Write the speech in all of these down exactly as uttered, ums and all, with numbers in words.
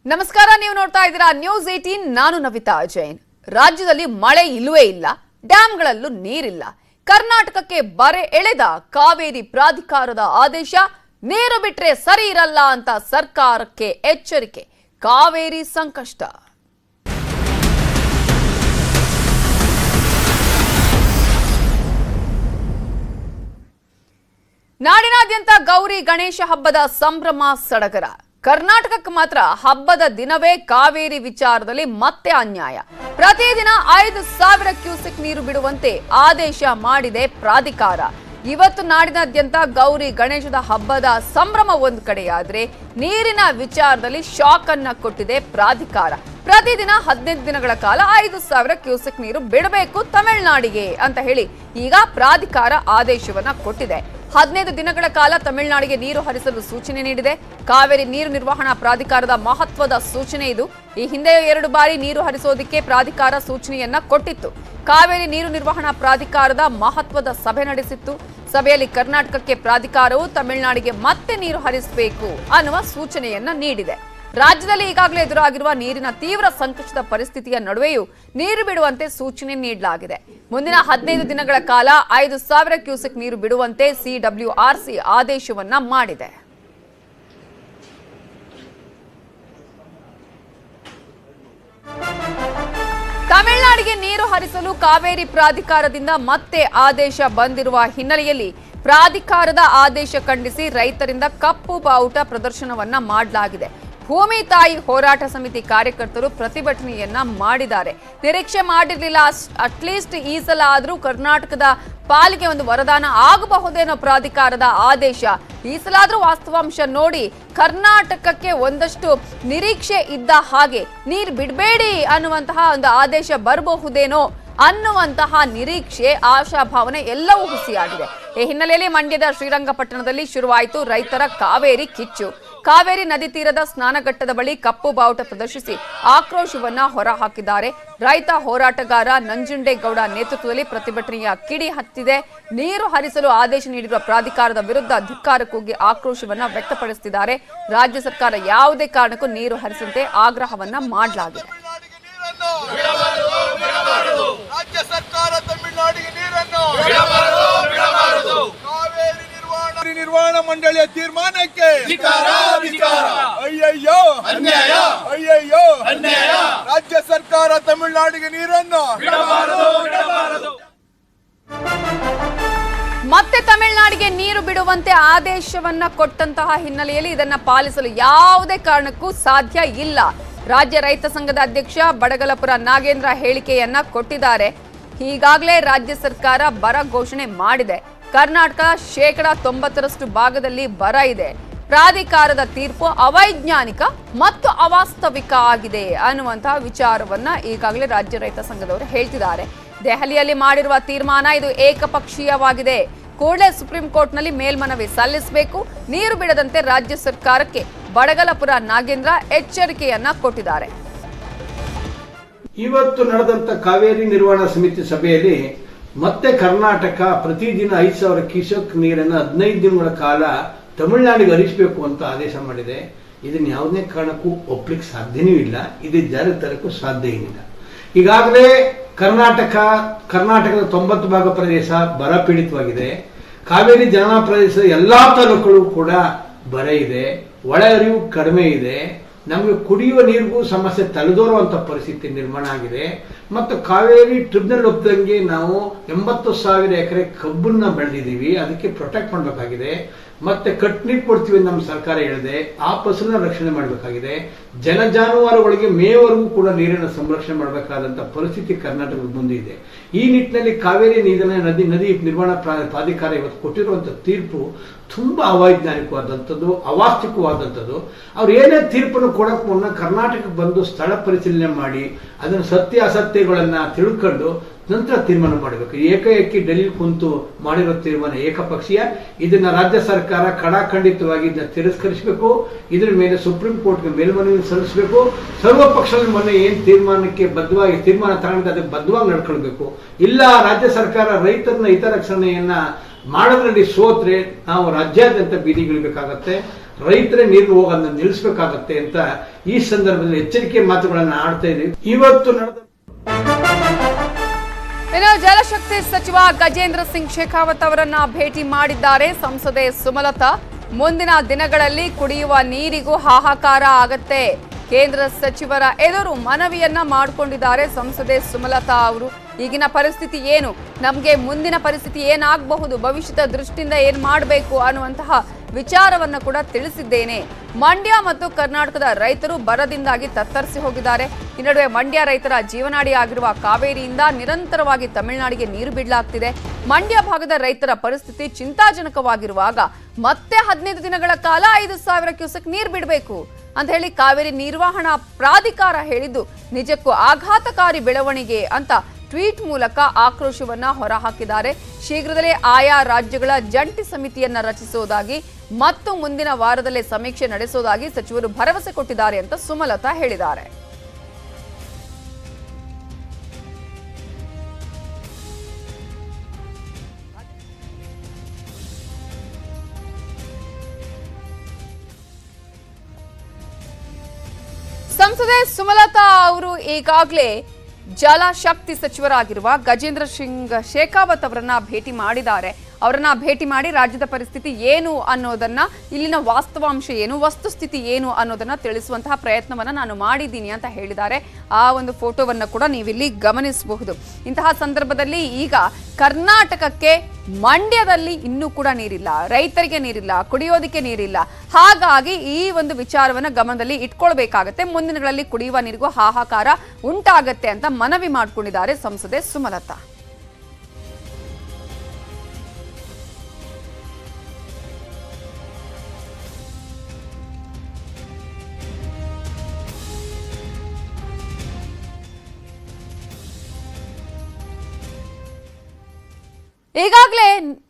ನಮಸ್ಕಾರ, ನೀವು ನೋಡ್ತಾ ಇದ್ದೀರಾ ನ್ಯೂಸ್ ಏಟೀನ್. ನಾನು ನವಿತಾ ಜೈನ್. ರಾಜ್ಯದಲ್ಲಿ ಮಳೆ ಇಲ್ಲವೇ ಇಲ್ಲ, ಡ್ಯಾಂಗಳಲ್ಲೂ ನೀರಿಲ್ಲ. ಕರ್ನಾಟಕಕ್ಕೆ ಬರೆ ಎಳೆದ ಕಾವೇರಿ ಪ್ರಾಧಿಕಾರದ ಆದೇಶ. ನೀರು ಬಿಟ್ರೆ ಸರಿ ಇರಲ್ಲ ಅಂತ ಸರ್ಕಾರಕ್ಕೆ ಎಚ್ಚರಿಕೆ. ಕಾವೇರಿ ಸಂಕಷ್ಟ. ನಾಡಿನಾದ್ಯಂತ ಗೌರಿ ಗಣೇಶ ಹಬ್ಬದ ಸಂಭ್ರಮ ಸಡಗರ. ಕರ್ನಾಟಕಕ್ಕೆ ಮಾತ್ರ ಹಬ್ಬದ ದಿನವೇ ಕಾವೇರಿ ವಿಚಾರದಲ್ಲಿ ಮತ್ತೆ ಅನ್ಯಾಯ. ಪ್ರತಿದಿನ ಐದು ಸಾವಿರ ಕ್ಯೂಸೆಕ್ ನೀರು ಬಿಡುವಂತೆ ಆದೇಶ ಮಾಡಿದೆ ಪ್ರಾಧಿಕಾರ. ಇವತ್ತು ನಾಡಿನಾದ್ಯಂತ ಗೌರಿ ಗಣೇಶದ ಹಬ್ಬದ ಸಂಭ್ರಮ ಒಂದು ಕಡೆಯಾದ್ರೆ, ನೀರಿನ ವಿಚಾರದಲ್ಲಿ ಶಾಕ್ ಅನ್ನ ಕೊಟ್ಟಿದೆ ಪ್ರಾಧಿಕಾರ. ಪ್ರತಿದಿನ ಹದಿನೈದು ದಿನಗಳ ಕಾಲ ಐದು ಸಾವಿರ ಕ್ಯೂಸೆಕ್ ನೀರು ಬಿಡಬೇಕು ತಮಿಳುನಾಡಿಗೆ ಅಂತ ಹೇಳಿ ಈಗ ಪ್ರಾಧಿಕಾರ ಆದೇಶವನ್ನ ಕೊಟ್ಟಿದೆ. ಹದಿನೈದು ದಿನಗಳ ಕಾಲ ತಮಿಳುನಾಡಿಗೆ ನೀರು ಹರಿಸಲು ಸೂಚನೆ ನೀಡಿದೆ. ಕಾವೇರಿ ನೀರು ನಿರ್ವಹಣಾ ಪ್ರಾಧಿಕಾರದ ಮಹತ್ವದ ಸೂಚನೆ ಇದು. ಈ ಹಿಂದೆ ಎರಡು ಬಾರಿ ನೀರು ಹರಿಸೋದಕ್ಕೆ ಪ್ರಾಧಿಕಾರ ಸೂಚನೆಯನ್ನ ಕೊಟ್ಟಿತ್ತು. ಕಾವೇರಿ ನೀರು ನಿರ್ವಹಣಾ ಪ್ರಾಧಿಕಾರದ ಮಹತ್ವದ ಸಭೆ ನಡೆಸಿತ್ತು. ಸಭೆಯಲ್ಲಿ ಕರ್ನಾಟಕಕ್ಕೆ ಪ್ರಾಧಿಕಾರವು ತಮಿಳುನಾಡಿಗೆ ಮತ್ತೆ ನೀರು ಹರಿಸಬೇಕು ಅನ್ನುವ ಸೂಚನೆಯನ್ನ ನೀಡಿದೆ. ರಾಜ್ಯದಲ್ಲಿ ಈಗಾಗಲೇ ಎದುರಾಗಿರುವ ನೀರಿನ ತೀವ್ರ ಸಂಕಷ್ಟದ ಪರಿಸ್ಥಿತಿಯ ನಡುವೆಯೂ ನೀರು ಬಿಡುವಂತೆ ಸೂಚನೆ ನೀಡಲಾಗಿದೆ. ಮುಂದಿನ ಹದಿನೈದು ದಿನಗಳ ಕಾಲ ಐದು ಸಾವಿರ ಕ್ಯೂಸೆಕ್ ನೀರು ಬಿಡುವಂತೆ ಸಿಡಬ್ಲ್ಯೂಆರ್ಸಿ ಆದೇಶವನ್ನ ಮಾಡಿದೆ. ತಮಿಳುನಾಡಿಗೆ ನೀರು ಹರಿಸಲು ಕಾವೇರಿ ಪ್ರಾಧಿಕಾರದಿಂದ ಮತ್ತೆ ಆದೇಶ ಬಂದಿರುವ ಹಿನ್ನೆಲೆಯಲ್ಲಿ ಪ್ರಾಧಿಕಾರದ ಆದೇಶ ಖಂಡಿಸಿ ರೈತರಿಂದ ಕಪ್ಪು ಬಾವುಟ ಪ್ರದರ್ಶನವನ್ನ ಮಾಡಲಾಗಿದೆ. ಭೂಮಿ ತಾಯಿ ಹೋರಾಟ ಸಮಿತಿ ಕಾರ್ಯಕರ್ತರು ಪ್ರತಿಭಟನೆಯನ್ನ ಮಾಡಿದ್ದಾರೆ. ನಿರೀಕ್ಷೆ ಮಾಡಿರಲಿಲ್ಲ, ಅಟ್ಲೀಸ್ಟ್ ಈ ಸಲ ಆದ್ರೂ ಕರ್ನಾಟಕದ ಪಾಲಿಗೆ ಒಂದು ವರದಾನ ಆಗಬಹುದೇನೋ ಪ್ರಾಧಿಕಾರದ ಆದೇಶ. ಈ ಸಲ ಆದ್ರೂ ವಾಸ್ತವಾಂಶ ನೋಡಿ ಕರ್ನಾಟಕಕ್ಕೆ ಒಂದಷ್ಟು ನಿರೀಕ್ಷೆ ಇದ್ದ ಹಾಗೆ ನೀರು ಬಿಡಬೇಡಿ ಅನ್ನುವಂತಹ ಒಂದು ಆದೇಶ ಬರಬಹುದೇನೋ ಅನ್ನುವಂತಹ ನಿರೀಕ್ಷೆ, ಆಶಾಭಾವನೆ ಎಲ್ಲವೂ ಹುಸಿಯಾಗಿದೆ. ಈ ಹಿನ್ನೆಲೆಯಲ್ಲಿ ಮಂಡ್ಯದ ಶ್ರೀರಂಗಪಟ್ಟಣದಲ್ಲಿ ಶುರುವಾಯಿತು ರೈತರ ಕಾವೇರಿ ಕಿಚ್ಚು. ಕಾವೇರಿ ನದಿ ತೀರದ ಸ್ನಾನಘಟ್ಟದ ಬಳಿ ಕಪ್ಪು ಬಾವುಟ ಪ್ರದರ್ಶಿಸಿ ಆಕ್ರೋಶವನ್ನ ಹೊರಹಾಕಿದ್ದಾರೆ. ರೈತ ಹೋರಾಟಗಾರ ನಂಜುಂಡೇಗೌಡ ನೇತೃತ್ವದಲ್ಲಿ ಪ್ರತಿಭಟನೆಯ ಕಿಡಿ ಹತ್ತಿದೆ. ನೀರು ಹರಿಸಲು ಆದೇಶ ನೀಡಿರುವ ಪ್ರಾಧಿಕಾರದ ವಿರುದ್ಧ ಧಿಕ್ಕಾರ ಕೂಗಿ ಆಕ್ರೋಶವನ್ನ ವ್ಯಕ್ತಪಡಿಸುತ್ತಿದ್ದಾರೆ. ರಾಜ್ಯ ಸರ್ಕಾರ ಯಾವುದೇ ಕಾರಣಕ್ಕೂ ನೀರು ಹರಿಸದಂತೆ ಆಗ್ರಹವನ್ನ ಮಾಡಲಾಗಿದೆ. ರಾಜ್ಯ ಸರ್ಕಾರ ತಮಿಳುನಾಡಿಗೆ ನೀರನ್ನು ಕಾವೇರಿ ನಿರ್ವಹಣಾ ಮಂಡಳಿಯ ತೀರ್ಮಾನಕ್ಕೆ ಅಯ್ಯಯ್ಯೋ ಅಯ್ಯಯ್ಯೋ ರಾಜ್ಯ ಸರ್ಕಾರ ತಮಿಳುನಾಡಿಗೆ ನೀರನ್ನು ಮತ್ತೆ ತಮಿಳುನಾಡಿಗೆ ನೀರು ಬಿಡುವಂತೆ ಆದೇಶವನ್ನ ಕೊಟ್ಟಂತಹ ಹಿನ್ನೆಲೆಯಲ್ಲಿ ಇದನ್ನ ಪಾಲಿಸಲು ಯಾವುದೇ ಕಾರಣಕ್ಕೂ ಸಾಧ್ಯ ಇಲ್ಲ. ರಾಜ್ಯ ರೈತ ಸಂಘದ ಅಧ್ಯಕ್ಷ ಬಡಗಲಪುರ ನಾಗೇಂದ್ರ ಹೇಳಿಕೆಯನ್ನ ಕೊಟ್ಟಿದ್ದಾರೆ. ಈಗಾಗಲೇ ರಾಜ್ಯ ಸರ್ಕಾರ ಬರ ಘೋಷಣೆ ಮಾಡಿದೆ. ಕರ್ನಾಟಕ ಶೇಕಡಾ ತೊಂಬತ್ತರಷ್ಟು ಭಾಗದಲ್ಲಿ ಬರ ಇದೆ. ಪ್ರಾಧಿಕಾರದ ತೀರ್ಪು ಅವೈಜ್ಞಾನಿಕ ಮತ್ತು ಅವಾಸ್ತವಿಕ ಆಗಿದೆ ಅನ್ನುವಂತಹ ವಿಚಾರವನ್ನ ಈಗಾಗಲೇ ರಾಜ್ಯ ರೈತ ಸಂಘದವರು ಹೇಳ್ತಿದ್ದಾರೆ. ದೆಹಲಿಯಲ್ಲಿ ಮಾಡಿರುವ ತೀರ್ಮಾನ ಇದು ಏಕಪಕ್ಷೀಯವಾಗಿದೆ. ಕೂಡಲೇ ಸುಪ್ರೀಂ ಕೋರ್ಟ್ನಲ್ಲಿ ಮೇಲ್ಮನವಿ ಸಲ್ಲಿಸಬೇಕು. ನೀರು ಬಿಡದಂತೆ ರಾಜ್ಯ ಸರ್ಕಾರಕ್ಕೆ ಬಡಗಲಪುರ ನಾಗೇಂದ್ರ ಎಚ್ಚರಿಕೆಯನ್ನ ಕೊಟ್ಟಿದ್ದಾರೆ. ಇವತ್ತು ನಡೆದಂತ ಕಾವೇರಿ ನಿರ್ವಹಣಾ ಸಮಿತಿ ಸಭೆಯಲ್ಲಿ ಮತ್ತೆ ಕರ್ನಾಟಕ ಪ್ರತಿದಿನ ಐದು ಸಾವಿರ ಕ್ಯೂಸೆಕ್ ನೀರನ್ನು ಹದಿನೈದು ದಿನಗಳ ಕಾಲ ತಮಿಳುನಾಡಿಗೆ ಹರಿಸಬೇಕು ಅಂತ ಆದೇಶ ಮಾಡಿದೆ. ಇದನ್ನ ಯಾವುದೇ ಕಾರಣಕ್ಕೂ ಒಪ್ಲಿಕ್ಕೆ ಸಾಧ್ಯನೂ ಇಲ್ಲ. ಇದು ಜಾರಿ ತರಕ್ಕೂ ಸಾಧ್ಯ ಏನಿಲ್ಲ. ಈಗಾಗಲೇ ಕರ್ನಾಟಕ ಕರ್ನಾಟಕದ ತೊಂಬತ್ತು ಭಾಗ ಪ್ರದೇಶ ಬರ ಪೀಡಿತವಾಗಿದೆ. ಕಾವೇರಿ ಜಲನಾ ಪ್ರದೇಶದ ಎಲ್ಲಾ ತಾಲೂಕುಗಳು ಕೂಡ ಬರ ಇದೆ. ಒಳ ಹರಿವು ಕಡಿಮೆ ಇದೆ. ನಮಗೆ ಕುಡಿಯುವ ನೀರಿಗೂ ಸಮಸ್ಯೆ ತಲೆದೋರುವಂತ ಪರಿಸ್ಥಿತಿ ನಿರ್ಮಾಣ ಆಗಿದೆ. ಮತ್ತು ಕಾವೇರಿ ಟ್ರಿಬ್ಯುನಲ್ ಒಪ್ಪದಂಗೆ ನಾವು ಎಂಬತ್ತು ಸಾವಿರ ಎಕರೆ ಕಬ್ಬನ್ನ ಬೆಳೆದಿದ್ದೀವಿ. ಅದಕ್ಕೆ ಪ್ರೊಟೆಕ್ಟ್ ಮಾಡಬೇಕಾಗಿದೆ. ಮತ್ತೆ ಕಟ್ನೀರು ಕೊಡ್ತೀವಿ ನಮ್ಮ ಸರ್ಕಾರ ಹೇಳಿದೆ. ಆ ಫಸಲನ್ನ ರಕ್ಷಣೆ ಮಾಡಬೇಕಾಗಿದೆ. ಜನ ಜಾನುವಾರುಗಳಿಗೆ ಮೇವರೆಗೂ ಕೂಡ ನೀರಿನ ಸಂರಕ್ಷಣೆ ಮಾಡಬೇಕಾದಂತ ಪರಿಸ್ಥಿತಿ ಕರ್ನಾಟಕದ ಮುಂದೆ ಇದೆ. ಈ ನಿಟ್ಟಿನಲ್ಲಿ ಕಾವೇರಿ ನೀರಿನ ನದಿ ನದಿ ನಿರ್ವಹಣಾ ಪ್ರಾಧಿಕಾರ ಇವತ್ತು ಕೊಟ್ಟಿರುವಂತಹ ತೀರ್ಪು ತುಂಬಾ ಅವೈಜ್ಞಾನಿಕವಾದಂಥದ್ದು, ಅವಾಸ್ತವಿಕವಾದಂಥದ್ದು. ಅವ್ರು ಏನೇ ತೀರ್ಪನ್ನು ಕೊಡಕ್ಕೆ ಮುನ್ನ ಕರ್ನಾಟಕಕ್ಕೆ ಬಂದು ಸ್ಥಳ ಪರಿಶೀಲನೆ ಮಾಡಿ ಅದನ್ನು ಸತ್ಯ ಅಸತ್ಯಗಳನ್ನ ತಿಳ್ಕೊಂಡು ನಂತರ ತೀರ್ಮಾನ ಮಾಡಬೇಕು. ಏಕಾಏಕಿ ಡೆಲ್ಲಿ ಕುಂತು ಮಾಡಿರೋ ತೀರ್ಮಾನ ಏಕಪಕ್ಷೀಯ. ಇದನ್ನ ರಾಜ್ಯ ಸರ್ಕಾರ ಕಡಾಖಂಡಿತವಾಗಿ ಇದನ್ನ ತಿರಸ್ಕರಿಸಬೇಕು. ಇದರ ಮೇಲೆ ಸುಪ್ರೀಂ ಕೋರ್ಟ್ಗೆ ಮೇಲ್ಮನವಿ ಸಲ್ಲಿಸಬೇಕು. ಸರ್ವ ಪಕ್ಷದ ಮೊನ್ನೆ ಏನ್ ತೀರ್ಮಾನಕ್ಕೆ ಬದ್ಧವಾಗಿ ತೀರ್ಮಾನ ತಗೊಂಡಿದೆ ಅದಕ್ಕೆ ಬದ್ಧವಾಗಿ ನಡ್ಕೊಳ್ಬೇಕು. ಇಲ್ಲ ರಾಜ್ಯ ಸರ್ಕಾರ ರೈತರನ್ನ ಹಿತರಕ್ಷಣೆಯನ್ನ ಮಾಡೋದ್ರಲ್ಲಿ ಸೋತ್ರೆ ನಾವು ರಾಜ್ಯಾದ್ಯಂತ ಬೀದಿಗಿಳಿಬೇಕಾಗತ್ತೆ. ರೈತರೇ ನೀರು ಹೋಗೋದನ್ನ ನಿಲ್ಲಿಸಬೇಕಾಗತ್ತೆ ಅಂತ ಈ ಸಂದರ್ಭದಲ್ಲಿ ಎಚ್ಚರಿಕೆ ಮಾತುಗಳನ್ನು ಆಡ್ತಾ ಇದ್ದೀವಿ. ಇವತ್ತು ನಡೆದ ಇನ್ನು ಜಲಶಕ್ತಿ ಸಚಿವ ಗಜೇಂದ್ರ ಸಿಂಗ್ ಶೇಖಾವತ್ ಅವರನ್ನ ಭೇಟಿ ಮಾಡಿದ್ದಾರೆ ಸಂಸದೆ ಸುಮಲತಾ. ಮುಂದಿನ ದಿನಗಳಲ್ಲಿ ಕುಡಿಯುವ ನೀರಿಗೂ ಹಾಹಾಕಾರ ಆಗತ್ತೆ. ಕೇಂದ್ರ ಸಚಿವರ ಎದುರು ಮನವಿಯನ್ನ ಮಾಡಿಕೊಂಡಿದ್ದಾರೆ ಸಂಸದೆ ಸುಮಲತಾ ಅವರು. ಈಗಿನ ಪರಿಸ್ಥಿತಿ ಏನು, ನಮಗೆ ಮುಂದಿನ ಪರಿಸ್ಥಿತಿ ಏನಾಗಬಹುದು, ಭವಿಷ್ಯದ ದೃಷ್ಟಿಯಿಂದ ಏನ್ ಮಾಡಬೇಕು ಅನ್ನುವಂತಹ ವಿಚಾರವನ್ನು ಕೂಡ ತಿಳಿಸಿದ್ದೇನೆ. ಮಂಡ್ಯ ಮತ್ತು ಕರ್ನಾಟಕದ ರೈತರು ಬರದಿಂದಾಗಿ ತತ್ತರಿಸಿ ಹೋಗಿದ್ದಾರೆ. ಈ ನಡುವೆ ಮಂಡ್ಯ ರೈತರ ಜೀವನಾಡಿ ಆಗಿರುವ ಕಾವೇರಿಯಿಂದ ನಿರಂತರವಾಗಿ ತಮಿಳುನಾಡಿಗೆ ನೀರು ಬಿಡಲಾಗ್ತಿದೆ. ಮಂಡ್ಯ ಭಾಗದ ರೈತರ ಪರಿಸ್ಥಿತಿ ಚಿಂತಾಜನಕವಾಗಿರುವಾಗ ಮತ್ತೆ ಹದಿನೈದು ದಿನಗಳ ಕಾಲ ಐದು ಸಾವಿರ ಕ್ಯೂಸೆಕ್ ನೀರು ಬಿಡಬೇಕು ಅಂತ ಹೇಳಿ ಕಾವೇರಿ ನಿರ್ವಹಣಾ ಪ್ರಾಧಿಕಾರ ಹೇಳಿದ್ದು ನಿಜಕ್ಕೂ ಆಘಾತಕಾರಿ ಬೆಳವಣಿಗೆ ಅಂತ ಟ್ವೀಟ್ ಮೂಲಕ ಆಕ್ರೋಶವನ್ನ ಹೊರಹಾಕಿದ್ದಾರೆ. ಶೀಘ್ರದಲ್ಲೇ ಆಯಾ ರಾಜ್ಯಗಳ ಜಂಟಿ ಸಮಿತಿಯನ್ನ ರಚಿಸುವುದಾಗಿ ಮತ್ತು ಮುಂದಿನ ವಾರದಲ್ಲೇ ಸಮೀಕ್ಷೆ ನಡೆಸುವುದಾಗಿ ಸಚಿವರು ಭರವಸೆ ಕೊಟ್ಟಿದ್ದಾರೆ ಅಂತ ಸುಮಲತಾ ಹೇಳಿದ್ದಾರೆ. ಸಂಸದೆ ಸುಮಲತಾ ಅವರು ಈಗಾಗಲೇ ಜಲಶಕ್ತಿ ಸಚಿವರಾಗಿರುವ ಗಜೇಂದ್ರ ಸಿಂಗ್ ಶೇಖಾವತ್ ಅವರನ್ನ ಭೇಟಿ ಮಾಡಿದ್ದಾರೆ. ಅವರನ್ನ ಭೇಟಿ ಮಾಡಿ ರಾಜ್ಯದ ಪರಿಸ್ಥಿತಿ ಏನು ಅನ್ನೋದನ್ನ, ಇಲ್ಲಿನ ವಾಸ್ತವಾಂಶ ಏನು, ವಸ್ತುಸ್ಥಿತಿ ಏನು ಅನ್ನೋದನ್ನ ತಿಳಿಸುವಂತಹ ಪ್ರಯತ್ನವನ್ನ ನಾನು ಮಾಡಿದ್ದೀನಿ ಅಂತ ಹೇಳಿದ್ದಾರೆ. ಆ ಒಂದು ಫೋಟೋವನ್ನ ಕೂಡ ನೀವಿಲ್ಲಿ ಗಮನಿಸಬಹುದು. ಇಂತಹ ಸಂದರ್ಭದಲ್ಲಿ ಈಗ ಕರ್ನಾಟಕಕ್ಕೆ ಮಂಡ್ಯದಲ್ಲಿ ಇನ್ನೂ ಕೂಡ ನೀರಿಲ್ಲ, ರೈತರಿಗೆ ನೀರಿಲ್ಲ, ಕುಡಿಯೋದಕ್ಕೆ ನೀರಿಲ್ಲ. ಹಾಗಾಗಿ ಈ ಒಂದು ವಿಚಾರವನ್ನ ಗಮನದಲ್ಲಿ ಇಟ್ಕೊಳ್ಬೇಕಾಗತ್ತೆ. ಮುಂದಿನ ದಿನಗಳಲ್ಲಿ ಕುಡಿಯುವ ನೀರಿಗೂ ಹಾಹಾಕಾರ ಉಂಟಾಗತ್ತೆ ಅಂತ ಮನವಿ ಮಾಡಿಕೊಂಡಿದ್ದಾರೆ ಸಂಸದೆ ಸುಮಲತಾ. ಈಗಾಗಲೇ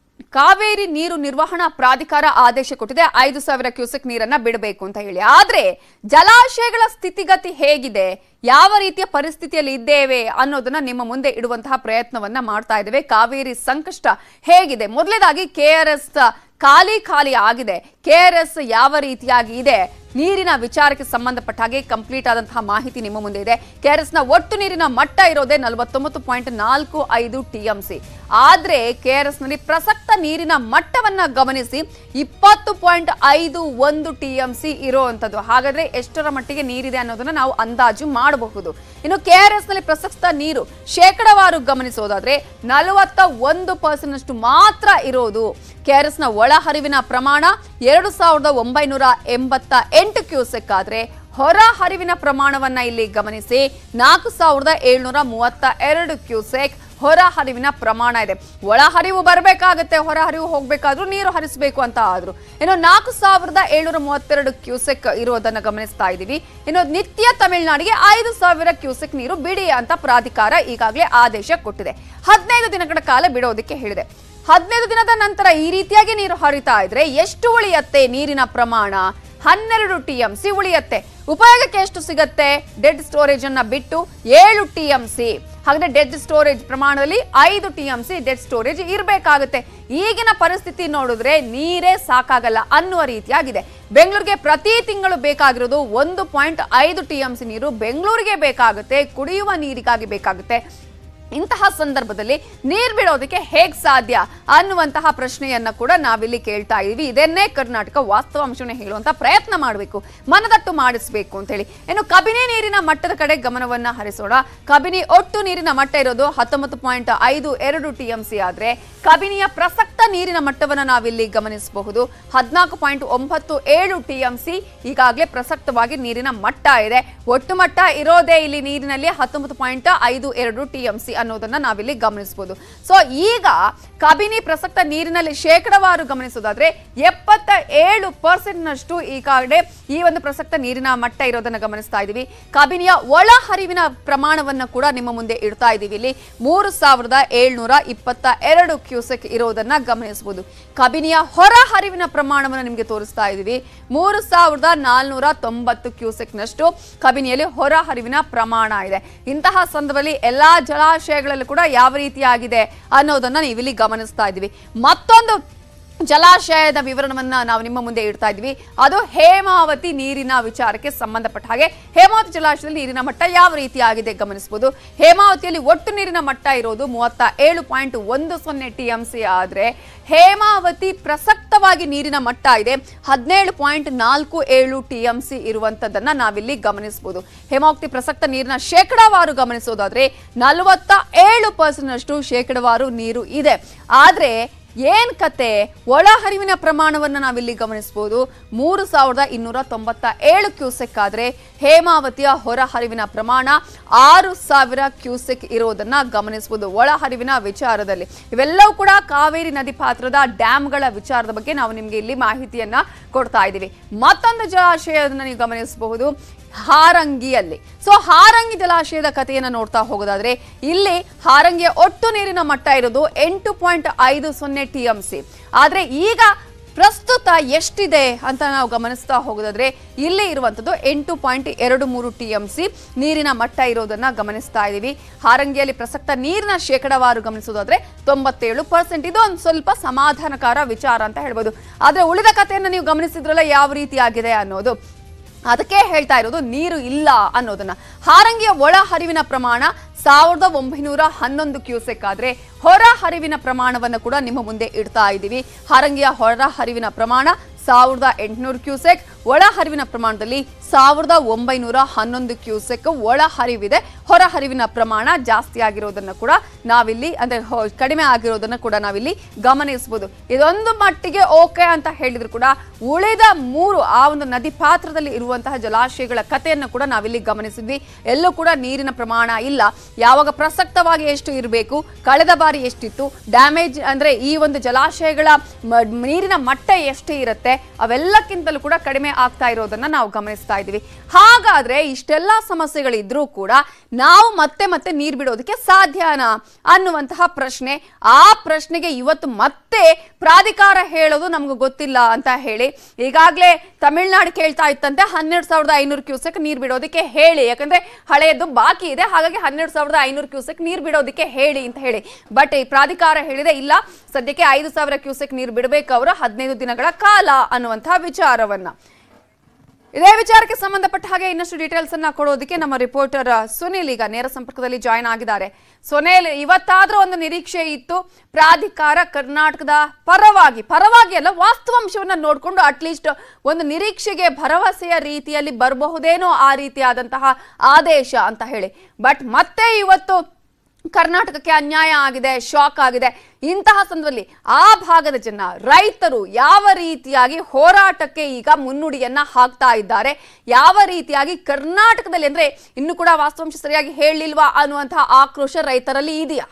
ಕಾವೇರಿ ನೀರು ನಿರ್ವಹಣಾ ಪ್ರಾಧಿಕಾರ ಆದೇಶ ಕೊಟ್ಟಿದೆ, ಐದು ಸಾವಿರ ಕ್ಯೂಸೆಕ್ ನೀರನ್ನ ಬಿಡಬೇಕು ಅಂತ ಹೇಳಿ. ಆದ್ರೆ ಜಲಾಶಯಗಳ ಸ್ಥಿತಿಗತಿ ಹೇಗಿದೆ, ಯಾವ ರೀತಿಯ ಪರಿಸ್ಥಿತಿಯಲ್ಲಿ ಇದ್ದೇವೆ ಅನ್ನೋದನ್ನ ನಿಮ್ಮ ಮುಂದೆ ಇಡುವಂತಹ ಪ್ರಯತ್ನವನ್ನ ಮಾಡ್ತಾ ಇದ್ದೇವೆ. ಕಾವೇರಿ ಸಂಕಷ್ಟ ಹೇಗಿದೆ, ಮೊದಲನೇದಾಗಿ ಕೆ ಆರ್ ಎಸ್ ಖಾಲಿ ಖಾಲಿ ಆಗಿದೆ. ಕೆ ಆರ್ ಎಸ್ ಯಾವ ರೀತಿಯಾಗಿ ಇದೆ, ನೀರಿನ ವಿಚಾರಕ್ಕೆ ಸಂಬಂಧಪಟ್ಟ ಹಾಗೆ ಕಂಪ್ಲೀಟ್ ಆದಂತಹ ಮಾಹಿತಿ ನಿಮ್ಮ ಮುಂದೆ ಇದೆ. ಕೆ ಆರ್ ಎಸ್ ನ ಒಟ್ಟು ನೀರಿನ ಮಟ್ಟ ಇರೋದೇ ನಲವತ್ತೊಂಬತ್ತು ಪಾಯಿಂಟ್ ನಾಲ್ಕು ಐದು ಟಿಎಂಸಿ. ಆದ್ರೆ ಕೆ ಆರ್ ಎಸ್ ನಲ್ಲಿ ಪ್ರಸಕ್ತ ನೀರಿನ ಮಟ್ಟವನ್ನ ಗಮನಿಸಿ ಇಪ್ಪತ್ತು ಪಾಯಿಂಟ್ ಐದು ಒಂದು ಟಿಎಂಸಿ ಇರುವಂತದ್ದು. ಹಾಗಾದ್ರೆ ಎಷ್ಟರ ಮಟ್ಟಿಗೆ ನೀರಿದೆ ಅನ್ನೋದನ್ನ ನಾವು ಅಂದಾಜು ಮಾಡಬಹುದು. ಇನ್ನು ಕೆ ಆರ್ ಎಸ್ ನಲ್ಲಿ ಪ್ರಸಕ್ತ ನೀರು ಶೇಕಡವಾರು ಗಮನಿಸೋದಾದ್ರೆ ನಲವತ್ತ ಒಂದು ಪರ್ಸೆಂಟ್ ಅಷ್ಟು ಮಾತ್ರ ಇರೋದು. ಕೆ ಆರ್ ಎಸ್ ನ ಒಳ ಹರಿವಿನ ಪ್ರಮಾಣ ಎರಡು ಸಾವಿರದ ಒಂಬೈನೂರ ಎಂಬತ್ತ ಎಂಟು ಕ್ಯೂಸೆಕ್ ಆದ್ರೆ ಹೊರ ಹರಿವಿನ ಪ್ರಮಾಣವನ್ನ ಇಲ್ಲಿ ಗಮನಿಸಿ ನಾಲ್ಕು ಸಾವಿರದ ಏಳ್ನೂರ ಮೂವತ್ತ ಎರಡು ಕ್ಯೂಸೆಕ್ ಹೊರ ಹರಿವಿನ ಪ್ರಮಾಣ ಇದೆ. ಒಳ ಹರಿವು ಬರಬೇಕಾಗತ್ತೆ, ಹೊರ ಹರಿವು ಹೋಗ್ಬೇಕಾದ್ರೂ ನೀರು ಹರಿಸಬೇಕು ಅಂತ ಆದ್ರು. ಇನ್ನು ನಾಲ್ಕು ಸಾವಿರದ ಏಳ್ನೂರ ಮೂವತ್ತೆರಡು ಕ್ಯೂಸೆಕ್ ಇರೋದನ್ನ ಗಮನಿಸ್ತಾ ಇದೀವಿ. ಇನ್ನು ನಿತ್ಯ ತಮಿಳುನಾಡಿಗೆ ಐದು ಸಾವಿರ ಕ್ಯೂಸೆಕ್ ನೀರು ಬಿಡಿ ಅಂತ ಪ್ರಾಧಿಕಾರ ಈಗಾಗಲೇ ಆದೇಶ ಕೊಟ್ಟಿದೆ. ಹದಿನೈದು ದಿನಗಳ ಕಾಲ ಬಿಡೋದಕ್ಕೆ ಹೇಳಿದೆ. ಹದಿನೈದು ದಿನದ ನಂತರ ಈ ರೀತಿಯಾಗಿ ನೀರು ಹರಿತಾ ಇದ್ರೆ ಎಷ್ಟು ಉಳಿಯತ್ತೆ ನೀರಿನ ಪ್ರಮಾಣ? ಹನ್ನೆರಡು ಟಿಎಂಸಿ ಉಳಿಯತ್ತೆ. ಉಪಯೋಗಕ್ಕೆ ಎಷ್ಟು ಸಿಗತ್ತೆ? ಡೆಡ್ ಸ್ಟೋರೇಜ್ ಅನ್ನ ಬಿಟ್ಟು ಏಳು ಟಿಎಂಸಿ. ಹಾಗಾದ್ರೆ ಡೆಡ್ ಸ್ಟೋರೇಜ್ ಪ್ರಮಾಣದಲ್ಲಿ ಐದು ಟಿಎಂಸಿ ಡೆಡ್ ಸ್ಟೋರೇಜ್ ಇರಬೇಕಾಗುತ್ತೆ. ಈಗಿನ ಪರಿಸ್ಥಿತಿ ನೋಡಿದ್ರೆ ನೀರೇ ಸಾಕಾಗಲ್ಲ ಅನ್ನುವ ರೀತಿಯಾಗಿದೆ. ಬೆಂಗಳೂರಿಗೆ ಪ್ರತಿ ತಿಂಗಳು ಬೇಕಾಗಿರೋದು ಒಂದು ಪಾಯಿಂಟ್ ಐದು ಟಿಎಂಸಿ ನೀರು ಬೆಂಗಳೂರಿಗೆ ಬೇಕಾಗುತ್ತೆ, ಕುಡಿಯುವ ನೀರಿಗಾಗಿ ಬೇಕಾಗುತ್ತೆ. ಇಂತಹ ಸಂದರ್ಭದಲ್ಲಿ ನೀರು ಬಿಡೋದಕ್ಕೆ ಹೇಗ್ ಸಾಧ್ಯ ಅನ್ನುವಂತಹ ಪ್ರಶ್ನೆಯನ್ನ ಕೂಡ ನಾವಿಲ್ಲಿ ಕೇಳ್ತಾ ಇದೀವಿ. ಇದನ್ನೇ ಕರ್ನಾಟಕ ವಾಸ್ತವಾಂಶವನ್ನ ಹೇಳುವಂತ ಪ್ರಯತ್ನ ಮಾಡಬೇಕು, ಮನದಟ್ಟು ಮಾಡಿಸಬೇಕು ಅಂತ ಹೇಳಿ. ಇನ್ನು ಕಬಿನಿ ನೀರಿನ ಮಟ್ಟದ ಕಡೆ ಗಮನವನ್ನ ಹರಿಸೋಣ. ಕಬಿನಿ ಒಟ್ಟು ನೀರಿನ ಮಟ್ಟ ಇರೋದು ಹತ್ತೊಂಬತ್ತು ಪಾಯಿಂಟ್ ಐದು ಎರಡು ಟಿಎಂಸಿ ಆದ್ರೆ ಕಬಿನಿಯ ಪ್ರಸಕ್ತ ನೀರಿನ ಮಟ್ಟವನ್ನ ನಾವಿಲ್ಲಿ ಗಮನಿಸಬಹುದು. ಹದಿನಾಲ್ಕು ಪಾಯಿಂಟ್ ಒಂಬತ್ತು ಏಳು ಟಿಎಂಸಿ ಈಗಾಗಲೇ ಪ್ರಸಕ್ತವಾಗಿ ನೀರಿನ ಮಟ್ಟ ಇದೆ. ಒಟ್ಟು ಮಟ್ಟ ಇರೋದೇ ಇಲ್ಲಿ ನೀರಿನಲ್ಲಿ ಹತ್ತೊಂಬತ್ತು ಪಾಯಿಂಟ್ ಐದು ಎರಡು ಟಿಎಂಸಿ ಅನ್ನೋದನ್ನ ನಾವಿಲ್ಲಿ ಗಮನಿಸಬಹುದು. ಸೊ ಈಗ ಕಬಿನಿ ಪ್ರಸಕ್ತ ನೀರಿನಲ್ಲಿ ಶೇಕಡವಾರು ಗಮನಿಸೋದಾದ್ರೆ ಎಪ್ಪತ್ತ ಏಳು ಪರ್ಸೆಂಟ್ ನಷ್ಟು ಈಗಾಗಲೇ ಈ ಒಂದು ಪ್ರಸಕ್ತ ನೀರಿನ ಮಟ್ಟ ಇರೋದನ್ನ ಗಮನಿಸ್ತಾ ಇದೀವಿ. ಕಬಿನಿಯ ಒಳ ಹರಿವಿನ ಪ್ರಮಾಣವನ್ನ ಕೂಡ ನಿಮ್ಮ ಮುಂದೆ ಇಡ್ತಾ ಇದೀವಿ. ಇಲ್ಲಿ ಮೂರು ಸಾವಿರದ ಏಳ್ನೂರ ಇಪ್ಪತ್ತ ಎರಡು ಕ್ಯೂಸೆಕ್ ಇರೋದನ್ನ ಗಮನಿಸಬಹುದು. ಕಬಿನಿಯ ಹೊರ ಹರಿವಿನ ಪ್ರಮಾಣವನ್ನು ನಿಮಗೆ ತೋರಿಸ್ತಾ ಇದೀವಿ. ಮೂರು ಸಾವಿರದ ನಾಲ್ನೂರ ತೊಂಬತ್ತು ಕ್ಯೂಸೆಕ್ ನಷ್ಟು ಕಬಿನಿಯಲ್ಲಿ ಹೊರ ಹರಿವಿನ ಪ್ರಮಾಣ ಇದೆ. ಇಂತಹ ಸಂದರ್ಭದಲ್ಲಿ ಎಲ್ಲಾ ಜಲಾಶಯಗಳಲ್ಲೂ ಕೂಡ ಯಾವ ರೀತಿಯಾಗಿದೆ ಅನ್ನೋದನ್ನ ನೀವಿಲ್ಲಿ ಗಮನಿಸ್ತಾ ಇದೀವಿ. ಮತ್ತೊಂದು ಜಲಾಶಯದ ವಿವರಣವನ್ನ ನಾವು ನಿಮ್ಮ ಮುಂದೆ ಇಡ್ತಾ ಇದ್ವಿ. ಅದು ಹೇಮಾವತಿ ನೀರಿನ ವಿಚಾರಕ್ಕೆ ಸಂಬಂಧಪಟ್ಟ ಹಾಗೆ ಹೇಮಾವತಿ ಜಲಾಶಯದಲ್ಲಿ ನೀರಿನ ಮಟ್ಟ ಯಾವ ರೀತಿಯಾಗಿದೆ ಗಮನಿಸಬಹುದು. ಹೇಮಾವತಿಯಲ್ಲಿ ಒಟ್ಟು ನೀರಿನ ಮಟ್ಟ ಇರೋದು ಮೂವತ್ತ ಏಳು ಪಾಯಿಂಟ್ ಒಂದು ಸೊನ್ನೆ ಟಿ ಎಂ ಸಿ ಆದ್ರೆ ಹೇಮಾವತಿ ಪ್ರಸಕ್ತವಾಗಿ ನೀರಿನ ಮಟ್ಟ ಇದೆ ಹದಿನೇಳು ಪಾಯಿಂಟ್ ನಾಲ್ಕು ಏಳು ಟಿ ಎಂ ಸಿ ಇರುವಂತದನ್ನ ನಾವಿಲ್ಲಿ ಗಮನಿಸಬಹುದು. ಹೇಮಾವತಿ ಪ್ರಸಕ್ತ ನೀರಿನ ಶೇಕಡಾವಾರು ಗಮನಿಸೋದಾದ್ರೆ ನಲವತ್ತ ಏಳು ಪರ್ಸೆಂಟ್ ಅಷ್ಟು ಶೇಕಡಾವಾರು ನೀರು ಇದೆ. ಆದ್ರೆ ಏನ್ ಕತೆ, ಒಳ ಹರಿವಿನ ಪ್ರಮಾಣವನ್ನು ನಾವಿಲ್ಲಿ ಗಮನಿಸಬಹುದು. ಮೂರು ಸಾವಿರದ ಇನ್ನೂರ ತೊಂಬತ್ತ ಏಳು ಕ್ಯೂಸೆಕ್ ಆದ್ರೆ ಹೇಮಾವತಿಯ ಹೊರ ಹರಿವಿನ ಪ್ರಮಾಣ ಆರು ಸಾವಿರ ಕ್ಯೂಸೆಕ್ ಇರೋದನ್ನ ಗಮನಿಸಬಹುದು. ಒಳ ಹರಿವಿನ ವಿಚಾರದಲ್ಲಿ ಇವೆಲ್ಲವೂ ಕೂಡ ಕಾವೇರಿ ನದಿ ಪಾತ್ರದ ಡ್ಯಾಮ್ಗಳ ವಿಚಾರದ ಬಗ್ಗೆ ನಾವು ನಿಮ್ಗೆ ಇಲ್ಲಿ ಮಾಹಿತಿಯನ್ನ ಕೊಡ್ತಾ ಇದ್ದೀವಿ. ಮತ್ತೊಂದು ಜಲಾಶಯದನ್ನ ನೀವು ಗಮನಿಸಬಹುದು ಹಾರಂಗಿಯಲ್ಲಿ. ಸೊ ಹಾರಂಗಿ ಜಲಾಶಯದ ಕಥೆಯನ್ನ ನೋಡ್ತಾ ಹೋಗೋದಾದ್ರೆ ಇಲ್ಲಿ ಹಾರಂಗಿಯ ಒಟ್ಟು ನೀರಿನ ಮಟ್ಟ ಇರೋದು ಎಂಟು ಪಾಯಿಂಟ್ ಐದು ಸೊನ್ನೆ ಟಿ ಎಂ ಸಿ. ಆದ್ರೆ ಈಗ ಪ್ರಸ್ತುತ ಎಷ್ಟಿದೆ ಅಂತ ನಾವು ಗಮನಿಸ್ತಾ ಹೋಗೋದಾದ್ರೆ ಇಲ್ಲಿ ಇರುವಂತದ್ದು ಎಂಟು ಪಾಯಿಂಟ್ ಎರಡು ಮೂರು ಟಿ ಎಂ ಸಿ ನೀರಿನ ಮಟ್ಟ ಇರೋದನ್ನ ಗಮನಿಸ್ತಾ ಇದೀವಿ. ಹಾರಂಗಿಯಲ್ಲಿ ಪ್ರಸಕ್ತ ನೀರಿನ ಶೇಕಡಾವಾರು ಗಮನಿಸೋದಾದ್ರೆ ತೊಂಬತ್ತೇಳು ಪರ್ಸೆಂಟ್. ಇದು ಒಂದು ಸ್ವಲ್ಪ ಸಮಾಧಾನಕಾರ ವಿಚಾರ ಅಂತ ಹೇಳ್ಬೋದು. ಆದ್ರೆ ಉಳಿದ ಕಥೆಯನ್ನ ನೀವು ಗಮನಿಸಿದ್ರಲ್ಲ ಯಾವ ರೀತಿಯಾಗಿದೆ ಅನ್ನೋದು, ಅದಕ್ಕೆ ಹೇಳ್ತಾ ಇರೋದು ನೀರು ಇಲ್ಲ ಅನ್ನೋದನ್ನ. ಹಾರಂಗಿಯ ಒಳ ಹರಿವಿನ ಪ್ರಮಾಣ ಸಾವಿರದ ಒಂಬೈನೂರ ಹನ್ನೊಂದು ಕ್ಯೂಸೆಕ್ ಆದ್ರೆ ಹೊರ ಹರಿವಿನ ಪ್ರಮಾಣವನ್ನು ಕೂಡ ನಿಮ್ಮ ಮುಂದೆ ಇಡ್ತಾ ಇದ್ದೀವಿ. ಹಾರಂಗಿಯ ಹೊರ ಹರಿವಿನ ಪ್ರಮಾಣ ಸಾವಿರದ ಎಂಟುನೂರು ಕ್ಯೂಸೆಕ್, ಒಳ ಹರಿವಿನ ಪ್ರಮಾಣದಲ್ಲಿ ಸಾವಿರದ ಒಂಬೈನೂರ ಹನ್ನೊಂದು ಕ್ಯೂಸೆಕ್ ಒಳ ಹರಿವಿದೆ. ಹೊರ ಹರಿವಿನ ಪ್ರಮಾಣ ಜಾಸ್ತಿ ಆಗಿರೋದನ್ನ ಕೂಡ ನಾವಿಲ್ಲಿ ಅಂದ್ರೆ ಕಡಿಮೆ ಆಗಿರೋದನ್ನ ಕೂಡ ನಾವಿಲ್ಲಿ ಗಮನಿಸಬಹುದು. ಇದೊಂದು ಮಟ್ಟಿಗೆ ಓಕೆ ಅಂತ ಹೇಳಿದ್ರು ಕೂಡ ಉಳಿದ ಮೂರು ಆ ಒಂದು ನದಿ ಪಾತ್ರದಲ್ಲಿ ಇರುವಂತಹ ಜಲಾಶಯಗಳ ಕಥೆಯನ್ನು ಕೂಡ ನಾವಿಲ್ಲಿ ಗಮನಿಸಿದ್ವಿ. ಎಲ್ಲೂ ಕೂಡ ನೀರಿನ ಪ್ರಮಾಣ ಇಲ್ಲ. ಯಾವಾಗ ಪ್ರಸಕ್ತವಾಗಿ ಎಷ್ಟು ಇರಬೇಕು, ಕಳೆದ ಬಾರಿ ಎಷ್ಟಿತ್ತು, ಡ್ಯಾಮೇಜ್ ಅಂದ್ರೆ ಈ ಒಂದು ಜಲಾಶಯಗಳ ನೀರಿನ ಮಟ್ಟ ಎಷ್ಟೇ ಇರುತ್ತೆ ಅವೆಲ್ಲಕ್ಕಿಂತಲೂ ಕೂಡ ಕಡಿಮೆ ಆಗ್ತಾ ಇರೋದನ್ನ ನಾವು ಗಮನಿಸ್ತಾ ಇದ್ದೀವಿ. ಹಾಗಾದ್ರೆ ಇಷ್ಟೆಲ್ಲ ಸಮಸ್ಯೆಗಳಿದ್ರೂ ಕೂಡ ನಾವು ಮತ್ತೆ ಮತ್ತೆ ನೀರು ಬಿಡೋದಕ್ಕೆ ಸಾಧ್ಯನಾ ಅನ್ನುವಂತಹ ಪ್ರಶ್ನೆ. ಆ ಪ್ರಶ್ನೆಗೆ ಇವತ್ತು ಮತ್ತೆ ಪ್ರಾಧಿಕಾರ ಹೇಳೋದು ನಮ್ಗೆ ಗೊತ್ತಿಲ್ಲ ಅಂತ ಹೇಳಿ ಈಗಾಗಲೇ ತಮಿಳುನಾಡು ಕೇಳ್ತಾ ಇತ್ತಂತೆ ಹನ್ನೆರಡು ಸಾವಿರದ ಐನೂರು ಕ್ಯೂಸೆಕ್ ನೀರು ಬಿಡೋದಕ್ಕೆ ಹೇಳಿ, ಯಾಕಂದ್ರೆ ಹಳೆಯದು ಬಾಕಿ ಇದೆ, ಹಾಗಾಗಿ ಹನ್ನೆರಡು ಸಾವಿರದ ಐನೂರು ಕ್ಯೂಸೆಕ್ ನೀರು ಬಿಡೋದಕ್ಕೆ ಹೇಳಿ ಅಂತ ಹೇಳಿ. ಬಟ್ ಈ ಪ್ರಾಧಿಕಾರ ಹೇಳಿದೆ ಇಲ್ಲ, ಸದ್ಯಕ್ಕೆ ಐದು ಸಾವಿರ ಕ್ಯೂಸೆಕ್ ನೀರು ಬಿಡಬೇಕು ಅವರು ಹದಿನೈದು ದಿನಗಳ ಕಾಲ ಅನ್ನುವಂತಹ ವಿಚಾರವನ್ನ. ಇದೇ ವಿಚಾರಕ್ಕೆ ಸಂಬಂಧಪಟ್ಟ ಹಾಗೆ ಇನ್ನಷ್ಟು ಡೀಟೇಲ್ಸ್ ಅನ್ನ ಕೊಡೋದಕ್ಕೆ ನಮ್ಮ ರಿಪೋರ್ಟರ್ ಸುನಿಲ್ ಈಗ ನೇರ ಸಂಪರ್ಕದಲ್ಲಿ ಜಾಯ್ನ್ ಆಗಿದ್ದಾರೆ. ಸುನಿಲ್, ಇವತ್ತಾದ್ರೂ ಒಂದು ನಿರೀಕ್ಷೆ ಇತ್ತು, ಪ್ರಾಧಿಕಾರ ಕರ್ನಾಟಕದ ಪರವಾಗಿ ಪರವಾಗಿ ಅಲ್ಲ ವಾಸ್ತವಾಂಶವನ್ನ ನೋಡಿಕೊಂಡು ಅಟ್ಲೀಸ್ಟ್ ಒಂದು ನಿರೀಕ್ಷೆಗೆ ಭರವಸೆಯ ರೀತಿಯಲ್ಲಿ ಬರಬಹುದೇನೋ ಆ ರೀತಿಯಾದಂತಹ ಆದೇಶ ಅಂತ ಹೇಳಿ. ಬಟ್ ಮತ್ತೆ ಇವತ್ತು ಕರ್ನಾಟಕಕ್ಕೆ ಅನ್ಯಾಯ ಆಗಿದೆ, ಶಾಕ್ ಆಗಿದೆ. ಇಂತಹ ಸಂದರ್ಭದಲ್ಲಿ ಆ ಭಾಗದ ಜನ ರೈತರು ಯಾವ ರೀತಿಯಾಗಿ ಹೋರಾಟಕ್ಕೆ ಈಗ ಮುನ್ನುಡಿಯನ್ನ ಹಾಕ್ತಾ ಇದ್ದಾರೆ, ಯಾವ ರೀತಿಯಾಗಿ ಕರ್ನಾಟಕದಲ್ಲಿ ಅಂದ್ರೆ ಇನ್ನು ಕೂಡ ವಾಸ್ತವಾಂಶ ಸರಿಯಾಗಿ ಹೇಳಿಲ್ವಾ ಅನ್ನುವಂತಹ ಆಕ್ರೋಶ ರೈತರಲ್ಲಿ ಇದೆಯಾ?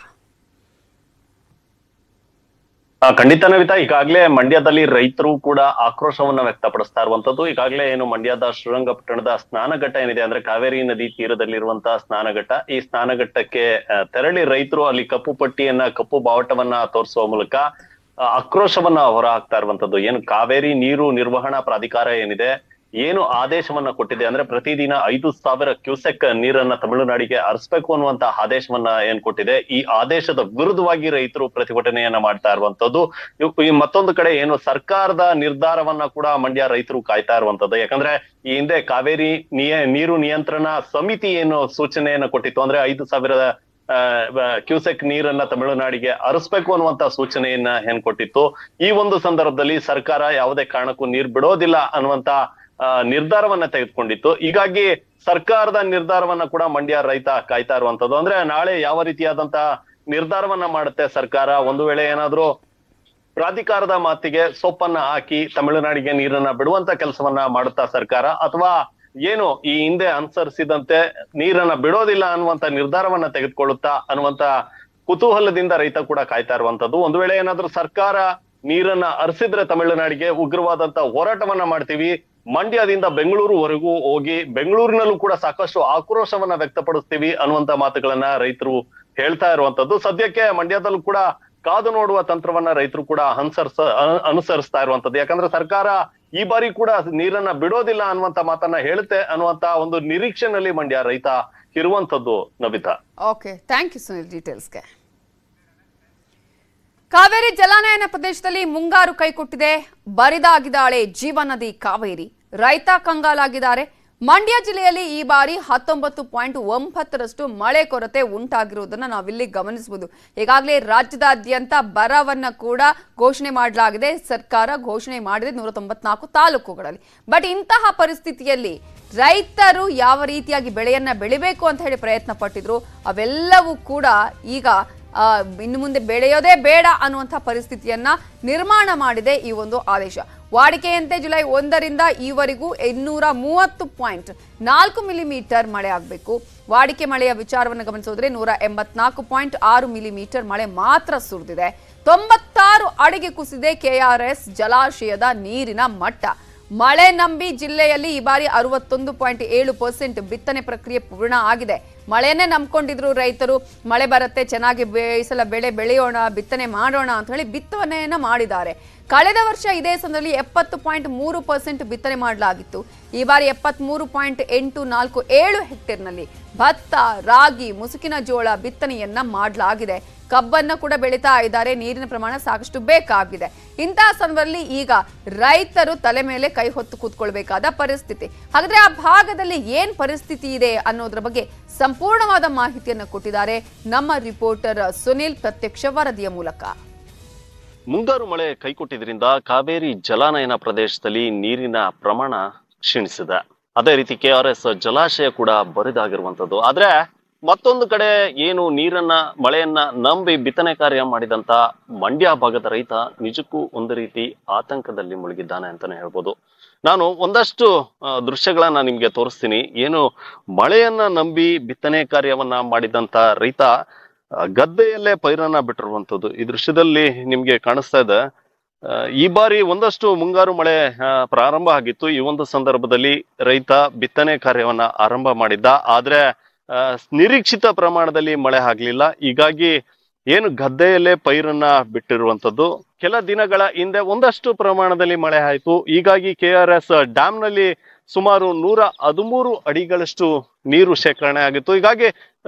ಖಂಡಿತ ನವಿತಾ, ಈಗಾಗಲೇ ಮಂಡ್ಯದಲ್ಲಿ ರೈತರು ಕೂಡ ಆಕ್ರೋಶವನ್ನ ವ್ಯಕ್ತಪಡಿಸ್ತಾ ಇರುವಂತದ್ದು. ಈಗಾಗಲೇ ಏನು ಮಂಡ್ಯದ ಶ್ರೀರಂಗಪಟ್ಟಣದ ಸ್ನಾನಘಟ್ಟ ಏನಿದೆ ಅಂದ್ರೆ ಕಾವೇರಿ ನದಿ ತೀರದಲ್ಲಿರುವಂತಹ ಸ್ನಾನಘಟ್ಟ, ಈ ಸ್ನಾನಘಟ್ಟಕ್ಕೆ ತೆರಳಿ ರೈತರು ಅಲ್ಲಿ ಕಪ್ಪು ಪಟ್ಟಿಯನ್ನ ಕಪ್ಪು ಬಾವಟವನ್ನ ತೋರಿಸುವ ಮೂಲಕ ಆಕ್ರೋಶವನ್ನ ಹೊರ ಹಾಕ್ತಾ ಇರುವಂತದ್ದು. ಏನು ಕಾವೇರಿ ನೀರು ನಿರ್ವಹಣಾ ಪ್ರಾಧಿಕಾರ ಏನಿದೆ ಏನು ಆದೇಶವನ್ನ ಕೊಟ್ಟಿದೆ ಅಂದ್ರೆ ಪ್ರತಿದಿನ ಐದು ಸಾವಿರ ಕ್ಯೂಸೆಕ್ ನೀರನ್ನ ತಮಿಳುನಾಡಿಗೆ ಹರಿಸ್ಬೇಕು ಅನ್ನುವಂತ ಆದೇಶವನ್ನ ಏನ್ ಕೊಟ್ಟಿದೆ, ಈ ಆದೇಶದ ವಿರುದ್ಧವಾಗಿ ರೈತರು ಪ್ರತಿಭಟನೆಯನ್ನ ಮಾಡ್ತಾ ಇರುವಂತದ್ದು. ಈ ಮತ್ತೊಂದು ಕಡೆ ಏನು ಸರ್ಕಾರದ ನಿರ್ಧಾರವನ್ನ ಕೂಡ ಮಂಡ್ಯ ರೈತರು ಕಾಯ್ತಾ ಇರುವಂತದ್ದು. ಯಾಕಂದ್ರೆ ಈ ಹಿಂದೆ ಕಾವೇರಿ ನಿಯ ನೀರು ನಿಯಂತ್ರಣ ಸಮಿತಿ ಏನು ಸೂಚನೆಯನ್ನ ಕೊಟ್ಟಿತ್ತು ಅಂದ್ರೆ ಐದು ಸಾವಿರದ ಕ್ಯೂಸೆಕ್ ನೀರನ್ನ ತಮಿಳುನಾಡಿಗೆ ಹರಿಸ್ಬೇಕು ಅನ್ನುವಂತ ಸೂಚನೆಯನ್ನ ಏನ್ ಕೊಟ್ಟಿತ್ತು. ಈ ಒಂದು ಸಂದರ್ಭದಲ್ಲಿ ಸರ್ಕಾರ ಯಾವುದೇ ಕಾರಣಕ್ಕೂ ನೀರ್ ಬಿಡೋದಿಲ್ಲ ಅನ್ನುವಂತ ನಿರ್ಧಾರವನ್ನ ತೆಗೆದುಕೊಂಡಿತ್ತು. ಹೀಗಾಗಿ ಸರ್ಕಾರದ ನಿರ್ಧಾರವನ್ನ ಕೂಡ ಮಂಡ್ಯ ರೈತ ಕಾಯ್ತಾ ಇರುವಂತದ್ದು. ಅಂದ್ರೆ ನಾಳೆ ಯಾವ ರೀತಿಯಾದಂತಹ ನಿರ್ಧಾರವನ್ನ ಮಾಡುತ್ತೆ ಸರ್ಕಾರ, ಒಂದು ವೇಳೆ ಏನಾದ್ರೂ ಪ್ರಾಧಿಕಾರದ ಮಾತಿಗೆ ಸೊಪ್ಪನ್ನ ಹಾಕಿ ತಮಿಳುನಾಡಿಗೆ ನೀರನ್ನ ಬಿಡುವಂತ ಕೆಲಸವನ್ನ ಮಾಡುತ್ತಾ ಸರ್ಕಾರ, ಅಥವಾ ಏನು ಈ ಹಿಂದೆ ಅನುಸರಿಸಿದಂತೆ ನೀರನ್ನ ಬಿಡೋದಿಲ್ಲ ಅನ್ನುವಂತ ನಿರ್ಧಾರವನ್ನ ತೆಗೆದುಕೊಳ್ಳುತ್ತಾ ಅನ್ನುವಂತ ಕುತೂಹಲದಿಂದ ರೈತ ಕೂಡ ಕಾಯ್ತಾ ಇರುವಂತದ್ದು. ಒಂದು ವೇಳೆ ಏನಾದ್ರೂ ಸರ್ಕಾರ ನೀರನ್ನ ಹರಿಸಿದ್ರೆ ತಮಿಳುನಾಡಿಗೆ ಉಗ್ರವಾದಂತ ಹೋರಾಟವನ್ನ ಮಾಡ್ತೀವಿ, ಮಂಡ್ಯದಿಂದ ಬೆಂಗಳೂರುವರೆಗೂ ಹೋಗಿ ಬೆಂಗಳೂರಿನಲ್ಲೂ ಕೂಡ ಸಾಕಷ್ಟು ಆಕ್ರೋಶವನ್ನ ವ್ಯಕ್ತಪಡಿಸ್ತೀವಿ ಅನ್ನುವಂತ ಮಾತುಗಳನ್ನ ರೈತರು ಹೇಳ್ತಾ ಇರುವಂತದ್ದು. ಸದ್ಯಕ್ಕೆ ಮಂಡ್ಯದಲ್ಲೂ ಕೂಡ ಕಾದು ನೋಡುವ ತಂತ್ರವನ್ನ ರೈತರು ಕೂಡ ಅನುಸರಿಸ ಅನುಸರಿಸ್ತಾ ಇರುವಂತದ್ದು. ಯಾಕಂದ್ರೆ ಸರ್ಕಾರ ಈ ಬಾರಿ ಕೂಡ ನೀರನ್ನ ಬಿಡೋದಿಲ್ಲ ಅನ್ನುವಂತ ಮಾತನ್ನ ಹೇಳುತ್ತೆ ಅನ್ನುವಂತ ಒಂದು ನಿರೀಕ್ಷೆನಲ್ಲಿ ಮಂಡ್ಯ ರೈತ ಇರುವಂತದ್ದು. Navitha, okay, thank you Sunil ಡೀಟೇಲ್ಸ್ಗೆ. ಕಾವೇರಿ ಜಲಾನಯನ ಪ್ರದೇಶದಲ್ಲಿ ಮುಂಗಾರು ಕೈಕೊಟ್ಟಿದೆ. ಬರಿದಾಗಿದ್ದಾಳೆ ಜೀವನದಿ ಕಾವೇರಿ. ರೈತ ಕಂಗಾಲಾಗಿದ್ದಾರೆ. ಮಂಡ್ಯ ಜಿಲ್ಲೆಯಲ್ಲಿ ಈ ಬಾರಿ ಹತ್ತೊಂಬತ್ತು ಪಾಯಿಂಟ್ ಒಂಬತ್ತರಷ್ಟು ಮಳೆ ಕೊರತೆ ಉಂಟಾಗಿರುವುದನ್ನು ನಾವಿಲ್ಲಿ ಗಮನಿಸಬಹುದು. ಈಗಾಗಲೇ ರಾಜ್ಯದಾದ್ಯಂತ ಬರವನ್ನ ಕೂಡ ಘೋಷಣೆ ಮಾಡಲಾಗಿದೆ. ಸರ್ಕಾರ ಘೋಷಣೆ ಮಾಡಿದೆ ನೂರ ತೊಂಬತ್ನಾಲ್ಕು ತಾಲೂಕುಗಳಲ್ಲಿ. ಬಟ್ ಇಂತಹ ಪರಿಸ್ಥಿತಿಯಲ್ಲಿ ರೈತರು ಯಾವ ರೀತಿಯಾಗಿ ಬೆಳೆಯನ್ನ ಬೆಳಿಬೇಕು ಅಂತ ಹೇಳಿ ಪ್ರಯತ್ನ ಪಟ್ಟಿದ್ರು, ಅವೆಲ್ಲವೂ ಕೂಡ ಈಗ ಇನ್ನು ಮುಂದೆ ಬೆಳೆಯೋದೇ ಬೇಡ ಅನ್ನುವಂಥ ಪರಿಸ್ಥಿತಿಯನ್ನ ನಿರ್ಮಾಣ ಮಾಡಿದೆ ಈ ಒಂದು ಆದೇಶ. ವಾಡಿಕೆಯಂತೆ ಜುಲೈ ಒಂದರಿಂದ ಈವರೆಗೂ ಇನ್ನೂರ ಮೂವತ್ತು ಪಾಯಿಂಟ್ ನಾಲ್ಕು ಮಿಲಿಮೀಟರ್ ಮಳೆ ಆಗಬೇಕು. ವಾಡಿಕೆ ಮಳೆಯ ವಿಚಾರವನ್ನು ಗಮನಿಸಿದ್ರೆ ನೂರ ಎಂಬತ್ನಾಲ್ಕು ಪಾಯಿಂಟ್ ಆರು ಮಿಲಿಮೀಟರ್ ಮಳೆ ಮಾತ್ರ ಸುರಿದಿದೆ. ತೊಂಬತ್ತಾರು ಅಡಿಗೆ ಕುಸಿದೆ ಕೆಆರ್ಎಸ್ ಜಲಾಶಯದ ನೀರಿನ ಮಟ್ಟ. ಮಳೆ ನಂಬಿ ಜಿಲ್ಲೆಯಲ್ಲಿ ಈ ಬಾರಿ ಅರವತ್ತೊಂದು ಪಾಯಿಂಟ್ ಏಳು ಪರ್ಸೆಂಟ್ ಬಿತ್ತನೆ ಪ್ರಕ್ರಿಯೆ ಪೂರ್ಣ ಆಗಿದೆ. ಮಳೆಯನ್ನೇ ನಂಬ್ಕೊಂಡಿದ್ರು ರೈತರು. ಮಳೆ ಬರುತ್ತೆ, ಚೆನ್ನಾಗಿ ಈ ಸಲ ಬೆಳೆ ಬೆಳೆಯೋಣ, ಬಿತ್ತನೆ ಮಾಡೋಣ ಅಂತ ಹೇಳಿ ಬಿತ್ತನೆಯನ್ನ ಮಾಡಿದ್ದಾರೆ. ಕಳೆದ ವರ್ಷ ಇದೇ ಸಮಯದಲ್ಲಿ ಎಪ್ಪತ್ತು ಪಾಯಿಂಟ್ ಮೂರು ಪರ್ಸೆಂಟ್ ಬಿತ್ತನೆ ಮಾಡಲಾಗಿತ್ತು. ಈ ಬಾರಿ ಎಪ್ಪತ್ತ್ ಮೂರು ಪಾಯಿಂಟ್ ಎಂಟು ನಾಲ್ಕು ಏಳು ಹೆಕ್ಟೇರ್ನಲ್ಲಿ ಭತ್ತ, ರಾಗಿ, ಮುಸುಕಿನ ಜೋಳ ಬಿತ್ತನೆಯನ್ನ ಮಾಡಲಾಗಿದೆ. ಕಬ್ಬನ್ನ ಕೂಡ ಬೆಳೀತಾ ಇದ್ದಾರೆ. ನೀರಿನ ಪ್ರಮಾಣ ಸಾಕಷ್ಟು ಬೇಕಾಗಿದೆ. ಇಂತಹ ಸಂದರ್ಭದಲ್ಲಿ ಈಗ ರೈತರು ತಲೆ ಮೇಲೆ ಕೈ ಹೊತ್ತು ಕೂತ್ಕೊಳ್ಬೇಕಾದ ಪರಿಸ್ಥಿತಿ. ಹಾಗಾದ್ರೆ ಆ ಭಾಗದಲ್ಲಿ ಏನ್ ಪರಿಸ್ಥಿತಿ ಇದೆ ಅನ್ನೋದ್ರ ಬಗ್ಗೆ ಸಂಪೂರ್ಣವಾದ ಮಾಹಿತಿಯನ್ನು ಕೊಟ್ಟಿದ್ದಾರೆ ನಮ್ಮ ರಿಪೋರ್ಟರ್ ಸುನಿಲ್ ಪ್ರತ್ಯಕ್ಷ ವರದಿಯ ಮೂಲಕ. ಮುಂಗಾರು ಮಳೆ ಕೈಕೊಟ್ಟಿದ್ರಿಂದ ಕಾವೇರಿ ಜಲಾನಯನ ಪ್ರದೇಶದಲ್ಲಿ ನೀರಿನ ಪ್ರಮಾಣ ಕ್ಷೀಣಿಸಿದೆ. ಅದೇ ರೀತಿ ಕೆಆರ್ಎಸ್ ಜಲಾಶಯ ಕೂಡ ಬರಿದಾಗಿರುವಂತದ್ದು. ಆದ್ರೆ ಮತ್ತೊಂದು ಕಡೆ ಏನು ನೀರನ್ನ ಮಳೆಯನ್ನ ನಂಬಿ ಬಿತ್ತನೆ ಕಾರ್ಯ ಮಾಡಿದಂತ ಮಂಡ್ಯ ಭಾಗದ ರೈತ ನಿಜಕ್ಕೂ ಒಂದು ರೀತಿ ಆತಂಕದಲ್ಲಿ ಮುಳುಗಿದ್ದಾನೆ ಅಂತಾನೆ ಹೇಳ್ಬೋದು. ನಾನು ಒಂದಷ್ಟು ದೃಶ್ಯಗಳನ್ನ ನಿಮ್ಗೆ ತೋರಿಸ್ತೀನಿ. ಏನು ಮಳೆಯನ್ನ ನಂಬಿ ಬಿತ್ತನೆ ಕಾರ್ಯವನ್ನ ಮಾಡಿದಂತ ರೈತ ಗದ್ದೆಯಲ್ಲೇ ಪೈರನ್ನ ಬಿಟ್ಟಿರುವಂತದ್ದು ಈ ದೃಶ್ಯದಲ್ಲಿ ನಿಮ್ಗೆ ಕಾಣಿಸ್ತಾ ಇದೆ. ಈ ಬಾರಿ ಒಂದಷ್ಟು ಮುಂಗಾರು ಮಳೆ ಪ್ರಾರಂಭ ಆಗಿತ್ತು. ಈ ಒಂದು ಸಂದರ್ಭದಲ್ಲಿ ರೈತ ಬಿತ್ತನೆ ಕಾರ್ಯವನ್ನ ಆರಂಭ ಮಾಡಿದ್ದ. ಆದ್ರೆ ನಿರೀಕ್ಷಿತ ಪ್ರಮಾಣದಲ್ಲಿ ಮಳೆ ಆಗ್ಲಿಲ್ಲ. ಹೀಗಾಗಿ ಏನು ಗದ್ದೆಯಲ್ಲೇ ಪೈರನ್ನ ಬಿಟ್ಟಿರುವಂತದ್ದು. ಕೆಲ ದಿನಗಳ ಹಿಂದೆ ಒಂದಷ್ಟು ಪ್ರಮಾಣದಲ್ಲಿ ಮಳೆ ಆಯ್ತು. ಹೀಗಾಗಿ ಕೆ ಆರ್ ಎಸ್ ಡ್ಯಾಮ್ ನಲ್ಲಿ ಸುಮಾರು ನೂರ ಹದಿಮೂರು ಅಡಿಗಳಷ್ಟು ನೀರು ಶೇಖರಣೆ ಆಗಿತ್ತು. ಹೀಗಾಗಿ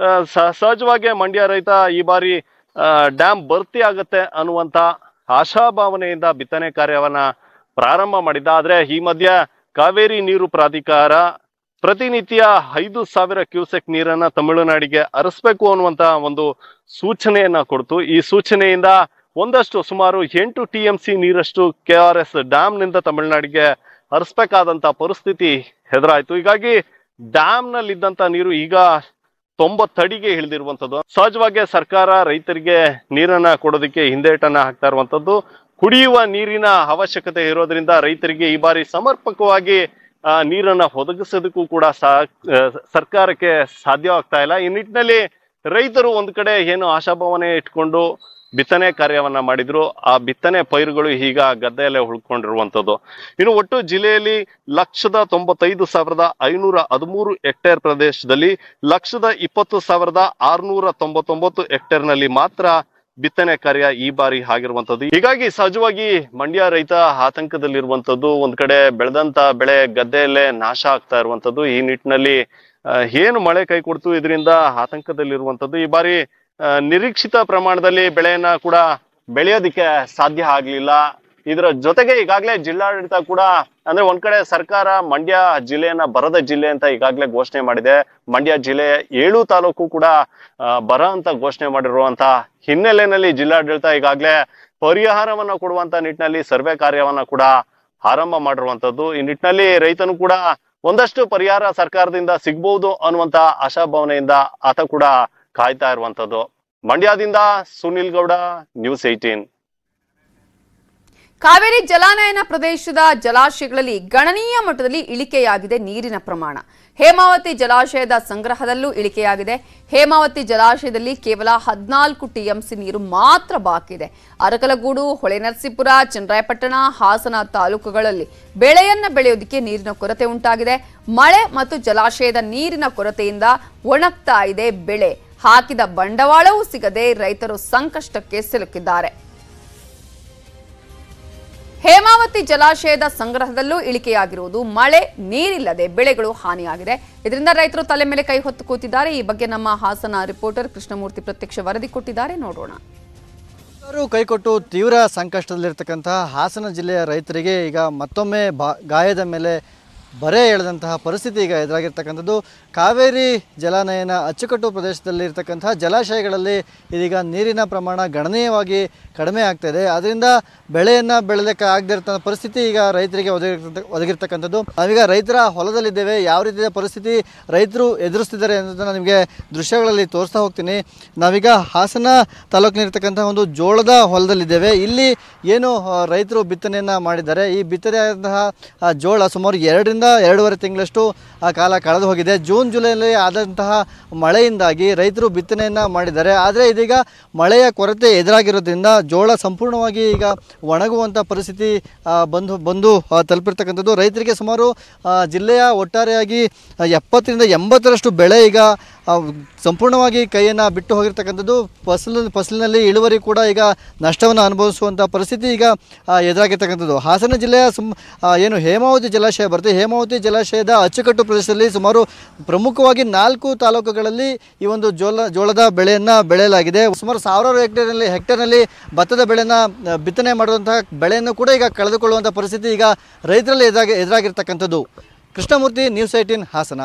ಸಹಜವಾಗಿ ಮಂಡ್ಯ ರೈತ ಈ ಬಾರಿ ಡ್ಯಾಮ್ ಭರ್ತಿ ಆಗತ್ತೆ ಅನ್ನುವಂತ ಆಶಾಭಾವನೆಯಿಂದ ಬಿತ್ತನೆ ಕಾರ್ಯವನ್ನ ಪ್ರಾರಂಭ ಮಾಡಿದ್ದ. ಆದ್ರೆ ಈ ಮಧ್ಯ ಕಾವೇರಿ ನೀರು ಪ್ರಾಧಿಕಾರ ಪ್ರತಿನಿತ್ಯ ಐದು ಸಾವಿರ ಕ್ಯೂಸೆಕ್ ನೀರನ್ನ ತಮಿಳುನಾಡಿಗೆ ಹರಿಸ್ಬೇಕು ಅನ್ನುವಂತ ಒಂದು ಸೂಚನೆಯನ್ನ ಕೊಡ್ತು. ಈ ಸೂಚನೆಯಿಂದ ಒಂದಷ್ಟು ಸುಮಾರು ಎಂಟು ಟಿ ಎಂ ಸಿ ನೀರಷ್ಟು ಕೆ ಆರ್ ಎಸ್ ಡ್ಯಾಮ್ ನಿಂದ ತಮಿಳುನಾಡಿಗೆ ಹರಿಸ್ಬೇಕಾದಂತ ಪರಿಸ್ಥಿತಿ ಎದುರಾಯ್ತು. ಹೀಗಾಗಿ ಡ್ಯಾಮ್ ನಲ್ಲಿ ಇದ್ದಂತ ನೀರು ಈಗ ತೊಂಬತ್ತಡಿಗೆ ಇಳಿದಿರುವಂತದ್ದು. ಸಹಜವಾಗಿ ಸರ್ಕಾರ ರೈತರಿಗೆ ನೀರನ್ನ ಕೊಡೋದಕ್ಕೆ ಹಿಂದೇಟನ್ನ ಹಾಕ್ತಾ ಇರುವಂತದ್ದು. ಕುಡಿಯುವ ನೀರಿನ ಅವಶ್ಯಕತೆ ಇರೋದ್ರಿಂದ ರೈತರಿಗೆ ಈ ಬಾರಿ ಸಮರ್ಪಕವಾಗಿ ಆ ನೀರನ್ನ ಒದಗಿಸೋದಕ್ಕೂ ಕೂಡ ಸರ್ಕಾರಕ್ಕೆ ಸಾಧ್ಯವಾಗ್ತಾ ಇಲ್ಲ. ಈ ನಿಟ್ಟಿನಲ್ಲಿ ರೈತರು ಒಂದ್ ಕಡೆ ಏನು ಆಶಾಭಾವನೆ ಇಟ್ಕೊಂಡು ಬಿತ್ತನೆ ಕಾರ್ಯವನ್ನ ಮಾಡಿದ್ರು. ಆ ಬಿತ್ತನೆ ಪೈರುಗಳು ಈಗ ಗದ್ದೆಯಲ್ಲೇ ಉಳ್ಕೊಂಡಿರುವಂತದ್ದು. ಇನ್ನು ಒಟ್ಟು ಜಿಲ್ಲೆಯಲ್ಲಿ ಲಕ್ಷದ ತೊಂಬತ್ತೈದು ಸಾವಿರದ ಐನೂರ ಹದಿಮೂರು ಹೆಕ್ಟೇರ್ ಪ್ರದೇಶದಲ್ಲಿ ಲಕ್ಷದ ಇಪ್ಪತ್ತು ಸಾವಿರದ ಆರ್ನೂರ ತೊಂಬತ್ತೊಂಬತ್ತು ಹೆಕ್ಟೇರ್ ನಲ್ಲಿ ಮಾತ್ರ ಬಿತ್ತನೆ ಕಾರ್ಯ ಈ ಬಾರಿ ಆಗಿರುವಂತದ್ದು. ಹೀಗಾಗಿ ಸಹಜವಾಗಿ ಮಂಡ್ಯ ರೈತ ಆತಂಕದಲ್ಲಿರುವಂತದ್ದು. ಒಂದ್ ಕಡೆ ಬೆಳೆದಂತ ಬೆಳೆ ಗದ್ದೆಯಲ್ಲೇ ನಾಶ ಆಗ್ತಾ ಇರುವಂತದ್ದು. ಈ ನಿಟ್ಟಿನಲ್ಲಿ ಏನು ಮಳೆ ಕೈ ಕೊಡ್ತು ಇದರಿಂದ ಆತಂಕದಲ್ಲಿರುವಂತದ್ದು. ಈ ಬಾರಿ ನಿರೀಕ್ಷಿತ ಪ್ರಮಾಣದಲ್ಲಿ ಬೆಳೆಯನ್ನ ಕೂಡ ಬೆಳೆಯೋದಿಕ್ಕೆ ಸಾಧ್ಯ ಆಗ್ಲಿಲ್ಲ. ಇದರ ಜೊತೆಗೆ ಈಗಾಗಲೇ ಜಿಲ್ಲಾಡಳಿತ ಕೂಡ ಅಂದ್ರೆ ಒಂದ್ ಕಡೆ ಸರ್ಕಾರ ಮಂಡ್ಯ ಜಿಲ್ಲೆಯನ್ನ ಬರದ ಜಿಲ್ಲೆ ಅಂತ ಈಗಾಗಲೇ ಘೋಷಣೆ ಮಾಡಿದೆ. ಮಂಡ್ಯ ಜಿಲ್ಲೆಯ ಏಳು ತಾಲೂಕು ಕೂಡ ಬರ ಅಂತ ಘೋಷಣೆ ಮಾಡಿರುವಂತ ಹಿನ್ನೆಲೆಯಲ್ಲಿ ಜಿಲ್ಲಾಡಳಿತ ಈಗಾಗಲೇ ಪರಿಹಾರವನ್ನ ಕೊಡುವಂತ ನಿಟ್ಟಿನಲ್ಲಿ ಸರ್ವೆ ಕಾರ್ಯವನ್ನ ಕೂಡ ಆರಂಭ ಮಾಡಿರುವಂತದ್ದು. ಈ ನಿಟ್ಟಿನಲ್ಲಿ ರೈತನು ಕೂಡ ಒಂದಷ್ಟು ಪರಿಹಾರ ಸರ್ಕಾರದಿಂದ ಸಿಗ್ಬಹುದು ಅನ್ನುವಂತ ಆಶಾಭಾವನೆಯಿಂದ ಆತ ಕೂಡ ಕಾಯ್ತಾ ಇರುವಂತದ್ದು. ಮಂಡ್ಯದಿಂದ ಸುನಿಲ್ ಗೌಡ, ನ್ಯೂಸ್ ಏಟೀನ್. ಕಾವೇರಿ ಜಲಾನಯನ ಪ್ರದೇಶದ ಜಲಾಶಯಗಳಲ್ಲಿ ಗಣನೀಯ ಮಟ್ಟದಲ್ಲಿ ಇಳಿಕೆಯಾಗಿದೆ ನೀರಿನ ಪ್ರಮಾಣ. ಹೇಮಾವತಿ ಜಲಾಶಯದ ಸಂಗ್ರಹದಲ್ಲೂ ಇಳಿಕೆಯಾಗಿದೆ. ಹೇಮಾವತಿ ಜಲಾಶಯದಲ್ಲಿ ಕೇವಲ ಹದಿನಾಲ್ಕು ಟಿಎಂಸಿ ನೀರು ಮಾತ್ರ ಬಾಕಿ ಇದೆ. ಅರಕಲಗೂಡು, ಹೊಳೆನರಸೀಪುರ, ಚನ್ನರಾಯಪಟ್ಟಣ, ಹಾಸನ ತಾಲೂಕುಗಳಲ್ಲಿ ಬೆಳೆಯನ್ನ ಬೆಳೆಯೋದಕ್ಕೆ ನೀರಿನ ಕೊರತೆ ಉಂಟಾಗಿದೆ. ಮಳೆ ಮತ್ತು ಜಲಾಶಯದ ನೀರಿನ ಕೊರತೆಯಿಂದ ಒಣಗ್ತಾ ಇದೆ ಬೆಳೆ. ಹಾಕಿದ ಬಂಡವಾಳವೂ ಸಿಗದೆ ರೈತರು ಸಂಕಷ್ಟಕ್ಕೆ ಸಿಲುಕಿದ್ದಾರೆ. ಹೇಮಾವತಿ ಜಲಾಶಯದ ಸಂಗ್ರಹದಲ್ಲೂ ಇಳಿಕೆಯಾಗಿರುವುದು. ಮಳೆ ನೀರಿಲ್ಲದೆ ಬೆಳೆಗಳು ಹಾನಿಯಾಗಿದೆ. ಇದರಿಂದ ರೈತರು ತಲೆ ಮೇಲೆ ಕೈ ಹೊತ್ತು ಕೂತಿದ್ದಾರೆ. ಈ ಬಗ್ಗೆ ನಮ್ಮ ಹಾಸನ ರಿಪೋರ್ಟರ್ ಕೃಷ್ಣಮೂರ್ತಿ ಪ್ರತ್ಯಕ್ಷ ವರದಿ ಕೊಟ್ಟಿದ್ದಾರೆ, ನೋಡೋಣ. ಕೈಕೊಟ್ಟು ತೀವ್ರ ಸಂಕಷ್ಟದಲ್ಲಿರ್ತಕ್ಕಂತಹ ಹಾಸನ ಜಿಲ್ಲೆಯ ರೈತರಿಗೆ ಈಗ ಮತ್ತೊಮ್ಮೆ ಬಾ ಗಾಯದ ಮೇಲೆ ಬರೆ ಎಳೆದಂತಹ ಪರಿಸ್ಥಿತಿ ಈಗ ಎದುರಾಗಿರ್ತಕ್ಕಂಥದ್ದು. ಕಾವೇರಿ ಜಲಾನಯನ ಅಚ್ಚುಕಟ್ಟು ಪ್ರದೇಶದಲ್ಲಿರ್ತಕ್ಕಂತಹ ಜಲಾಶಯಗಳಲ್ಲಿ ಇದೀಗ ನೀರಿನ ಪ್ರಮಾಣ ಗಣನೀಯವಾಗಿ ಕಡಿಮೆ ಆಗ್ತಾ ಇದೆ. ಅದರಿಂದ ಬೆಳೆಯನ್ನು ಬೆಳೆಯೋಕ್ಕೆ ಆಗದೇ ಇರ್ತಕ್ಕಂಥ ಪರಿಸ್ಥಿತಿ ಈಗ ರೈತರಿಗೆ ಒದಗಿರ್ತಕ್ಕ ಒದಗಿರ್ತಕ್ಕಂಥದ್ದು. ನಾವೀಗ ರೈತರ ಹೊಲದಲ್ಲಿದ್ದೇವೆ. ಯಾವ ರೀತಿಯ ಪರಿಸ್ಥಿತಿ ರೈತರು ಎದುರಿಸ್ತಿದ್ದಾರೆ ಅನ್ನೋದನ್ನು ನಿಮಗೆ ದೃಶ್ಯಗಳಲ್ಲಿ ತೋರಿಸ್ತಾ ಹೋಗ್ತೀನಿ. ನಾವೀಗ ಹಾಸನ ತಾಲೂಕಿನಿರ್ತಕ್ಕಂಥ ಒಂದು ಜೋಳದ ಹೊಲದಲ್ಲಿದ್ದೇವೆ. ಇಲ್ಲಿ ಏನು ರೈತರು ಬಿತ್ತನೆಯನ್ನು ಮಾಡಿದ್ದಾರೆ. ಈ ಬಿತ್ತನೆಯಾದಂತಹ ಜೋಳ ಸುಮಾರು ಎರಡರಿಂದ ಎರಡೂವರೆ ತಿಂಗಳಷ್ಟು ಆ ಕಾಲ ಕಳೆದು ಹೋಗಿದೆ. ಜೂನ್ ಜುಲೈನಲ್ಲಿ ಆದಂತಹ ಮಳೆಯಿಂದಾಗಿ ರೈತರು ಬಿತ್ತನೆಯನ್ನು ಮಾಡಿದ್ದಾರೆ. ಆದರೆ ಇದೀಗ ಮಳೆಯ ಕೊರತೆ ಎದುರಾಗಿರೋದ್ರಿಂದ ಜೋಳ ಸಂಪೂರ್ಣವಾಗಿ ಈಗ ಒಣಗುವಂಥ ಪರಿಸ್ಥಿತಿ ಬಂದು ಬಂದು ತಲುಪಿರ್ತಕ್ಕಂಥದ್ದು. ರೈತರಿಗೆ ಸುಮಾರು ಜಿಲ್ಲೆಯ ಒಟ್ಟಾರೆಯಾಗಿ ಎಪ್ಪತ್ತರಿಂದ ಎಂಬತ್ತರಷ್ಟು ಬೆಳೆ ಈಗ ಸಂಪೂರ್ಣವಾಗಿ ಕೈಯನ್ನು ಬಿಟ್ಟು ಹೋಗಿರ್ತಕ್ಕಂಥದ್ದು. ಫಸಲು ಫಸಲಿನಲ್ಲಿ ಇಳುವರಿ ಕೂಡ ಈಗ ನಷ್ಟವನ್ನು ಅನುಭವಿಸುವಂಥ ಪರಿಸ್ಥಿತಿ ಈಗ ಎದುರಾಗಿರ್ತಕ್ಕಂಥದ್ದು. ಹಾಸನ ಜಿಲ್ಲೆಯ ಸುಮ್ ಏನು ಹೇಮಾವತಿ ಜಲಾಶಯ ಬರುತ್ತೆ, ಹೇಮಾವತಿ ಜಲಾಶಯದ ಅಚ್ಚುಕಟ್ಟು ಪ್ರದೇಶದಲ್ಲಿ ಸುಮಾರು ಪ್ರಮುಖವಾಗಿ ನಾಲ್ಕು ತಾಲೂಕುಗಳಲ್ಲಿ ಈ ಒಂದು ಜೋಳ ಜೋಳದ ಬೆಳೆಯನ್ನು ಬೆಳೆಯಲಾಗಿದೆ. ಸುಮಾರು ಸಾವಿರಾರು ಹೆಕ್ಟೇರ್ನಲ್ಲಿ ಹೆಕ್ಟೇರ್ನಲ್ಲಿ ಭತ್ತದ ಬೆಳೆಯನ್ನು ಬಿತ್ತನೆ ಮಾಡುವಂತಹ ಬೆಳೆಯನ್ನು ಕೂಡ ಈಗ ಕಳೆದುಕೊಳ್ಳುವಂಥ ಪರಿಸ್ಥಿತಿ ಈಗ ರೈತರಲ್ಲಿ ಎದುರಾಗಿ ಎದುರಾಗಿರ್ತಕ್ಕಂಥದ್ದು. Krishnamurthy, news eighteen, Hassan.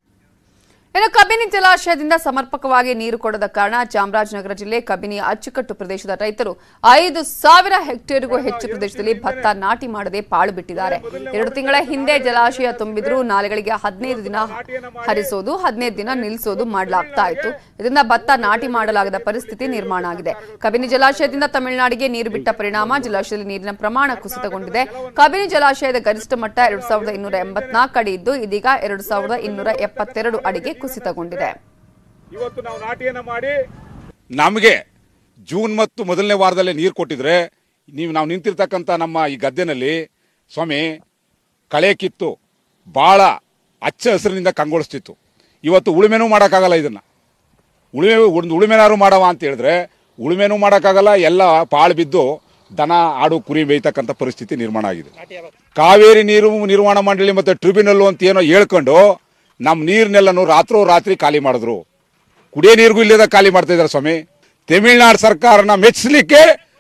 ಇನ್ನು ಕಬಿನಿ ಜಲಾಶಯದಿಂದ ಸಮರ್ಪಕವಾಗಿ ನೀರು ಕೊಡದ ಕಾರಣ ಚಾಮರಾಜನಗರ ಜಿಲ್ಲೆ ಕಬಿನಿ ಅಚ್ಚುಕಟ್ಟು ಪ್ರದೇಶದ ರೈತರು ಐದು ಸಾವಿರ ಹೆಕ್ಟೇರ್ಗೂ ಹೆಚ್ಚು ಪ್ರದೇಶದಲ್ಲಿ ಭತ್ತ ನಾಟಿ ಮಾಡದೆ ಪಾಳು ಬಿಟ್ಟಿದ್ದಾರೆ. ಎರಡು ತಿಂಗಳ ಹಿಂದೆ ಜಲಾಶಯ ತುಂಬಿದ್ರೂ ನಾಲೆಗಳಿಗೆ ಹದಿನೈದು ದಿನ ಹರಿಸೋದು ಹದಿನೈದು ದಿನ ನಿಲ್ಲಿಸೋದು ಮಾಡಲಾಗ್ತಾ ಇತ್ತು. ಇದರಿಂದ ಭತ್ತ ನಾಟಿ ಮಾಡಲಾಗದ ಪರಿಸ್ಥಿತಿ ನಿರ್ಮಾಣ ಆಗಿದೆ. ಕಬಿನಿ ಜಲಾಶಯದಿಂದ ತಮಿಳುನಾಡಿಗೆ ನೀರು ಬಿಟ್ಟ ಪರಿಣಾಮ ಜಲಾಶಯದಲ್ಲಿ ನೀರಿನ ಪ್ರಮಾಣ ಕುಸಿತಗೊಂಡಿದೆ. ಕಬಿನಿ ಜಲಾಶಯದ ಗರಿಷ್ಠ ಮಟ್ಟ ಎರಡು ಸಾವಿರದ ಇನ್ನೂರ ಎಂಬತ್ನಾಲ್ಕು ಅಡಿ ಇದ್ದು ಇದೀಗ ಎರಡು ಸಾವಿರದ ಇನ್ನೂರ ಎಪ್ಪತ್ತೆರಡು ಅಡಿಗೆ ಕುಸಿತಗೊಂಡಿದೆ. ಇವತ್ತು ನಾವು ನಾಟಿಯನ್ನು ಮಾಡಿ ನಮಗೆ ಜೂನ್ ಮತ್ತು ಮೊದಲನೇ ವಾರದಲ್ಲೇ ನೀರು ಕೊಟ್ಟಿದ್ರೆ ನೀವು ನಾವು ನಿಂತಿರ್ತಕ್ಕಂಥ ನಮ್ಮ ಈ ಗದ್ದೆನಲ್ಲಿ ಸ್ವಾಮಿ ಕಳೆ ಕಿತ್ತು ಭಾಳ ಹಚ್ಚ ಹಸಿರಿನಿಂದ ಕಂಗೊಳಿಸ್ತಿತ್ತು. ಇವತ್ತು ಉಳುಮೆನೂ ಮಾಡೋಕ್ಕಾಗಲ್ಲ. ಇದನ್ನು ಉಳುಮೆ ಒಂದು ಉಳುಮೆನಾರು ಮಾಡವ ಅಂತ ಹೇಳಿದ್ರೆ ಉಳುಮೆನೂ ಮಾಡೋಕ್ಕಾಗಲ್ಲ. ಎಲ್ಲ ಪಾಳು ಬಿದ್ದು ದನ ಆಡು ಕುರಿ ಬೇಯ್ತಕ್ಕಂಥ ಪರಿಸ್ಥಿತಿ ನಿರ್ಮಾಣ ಆಗಿದೆ. ಕಾವೇರಿ ನೀರು ನಿರ್ವಹಣಾ ಮಂಡಳಿ ಮತ್ತು ಟ್ರಿಬ್ಯುನಲ್ಲು ಅಂತ ಏನೋ ಹೇಳ್ಕೊಂಡು ನಮ್ಮ ನೀರನ್ನೆಲ್ಲನೂ ರಾತ್ರೋ ರಾತ್ರಿ ಖಾಲಿ ಮಾಡಿದ್ರು. ಕುಡಿಯೋ ನೀರಿಗೂ ಇಲ್ಲದ ಖಾಲಿ ಮಾಡ್ತಾ ಇದ್ದಾರೆ ಸ್ವಾಮಿ. ತಮಿಳುನಾಡು ಸರ್ಕಾರನ ಮೆಚ್ಚಿಸಲಿಕ್ಕೆ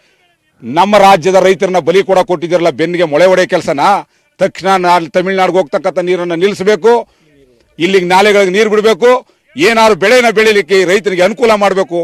ನಮ್ಮ ರಾಜ್ಯದ ರೈತರನ್ನ ಬಲಿ ಕೂಡ ಕೊಟ್ಟಿದ್ದೀರಲ್ಲ, ಬೆನ್ನಿಗೆ ಮೊಳೆ ಹೊಡೆಯ ಕೆಲಸನ ತಕ್ಷಣ ತಮಿಳುನಾಡಿಗೆ ಹೋಗ್ತಕ್ಕಂಥ ನೀರನ್ನು ನಿಲ್ಲಿಸಬೇಕು. ಇಲ್ಲಿಗೆ ನಾಲೆಗಳಿಗೆ ನೀರು ಬಿಡಬೇಕು. ಏನಾದ್ರು ಬೆಳೆನ ಬೆಳಿಲಿಕ್ಕೆ ರೈತರಿಗೆ ಅನುಕೂಲ ಮಾಡಬೇಕು.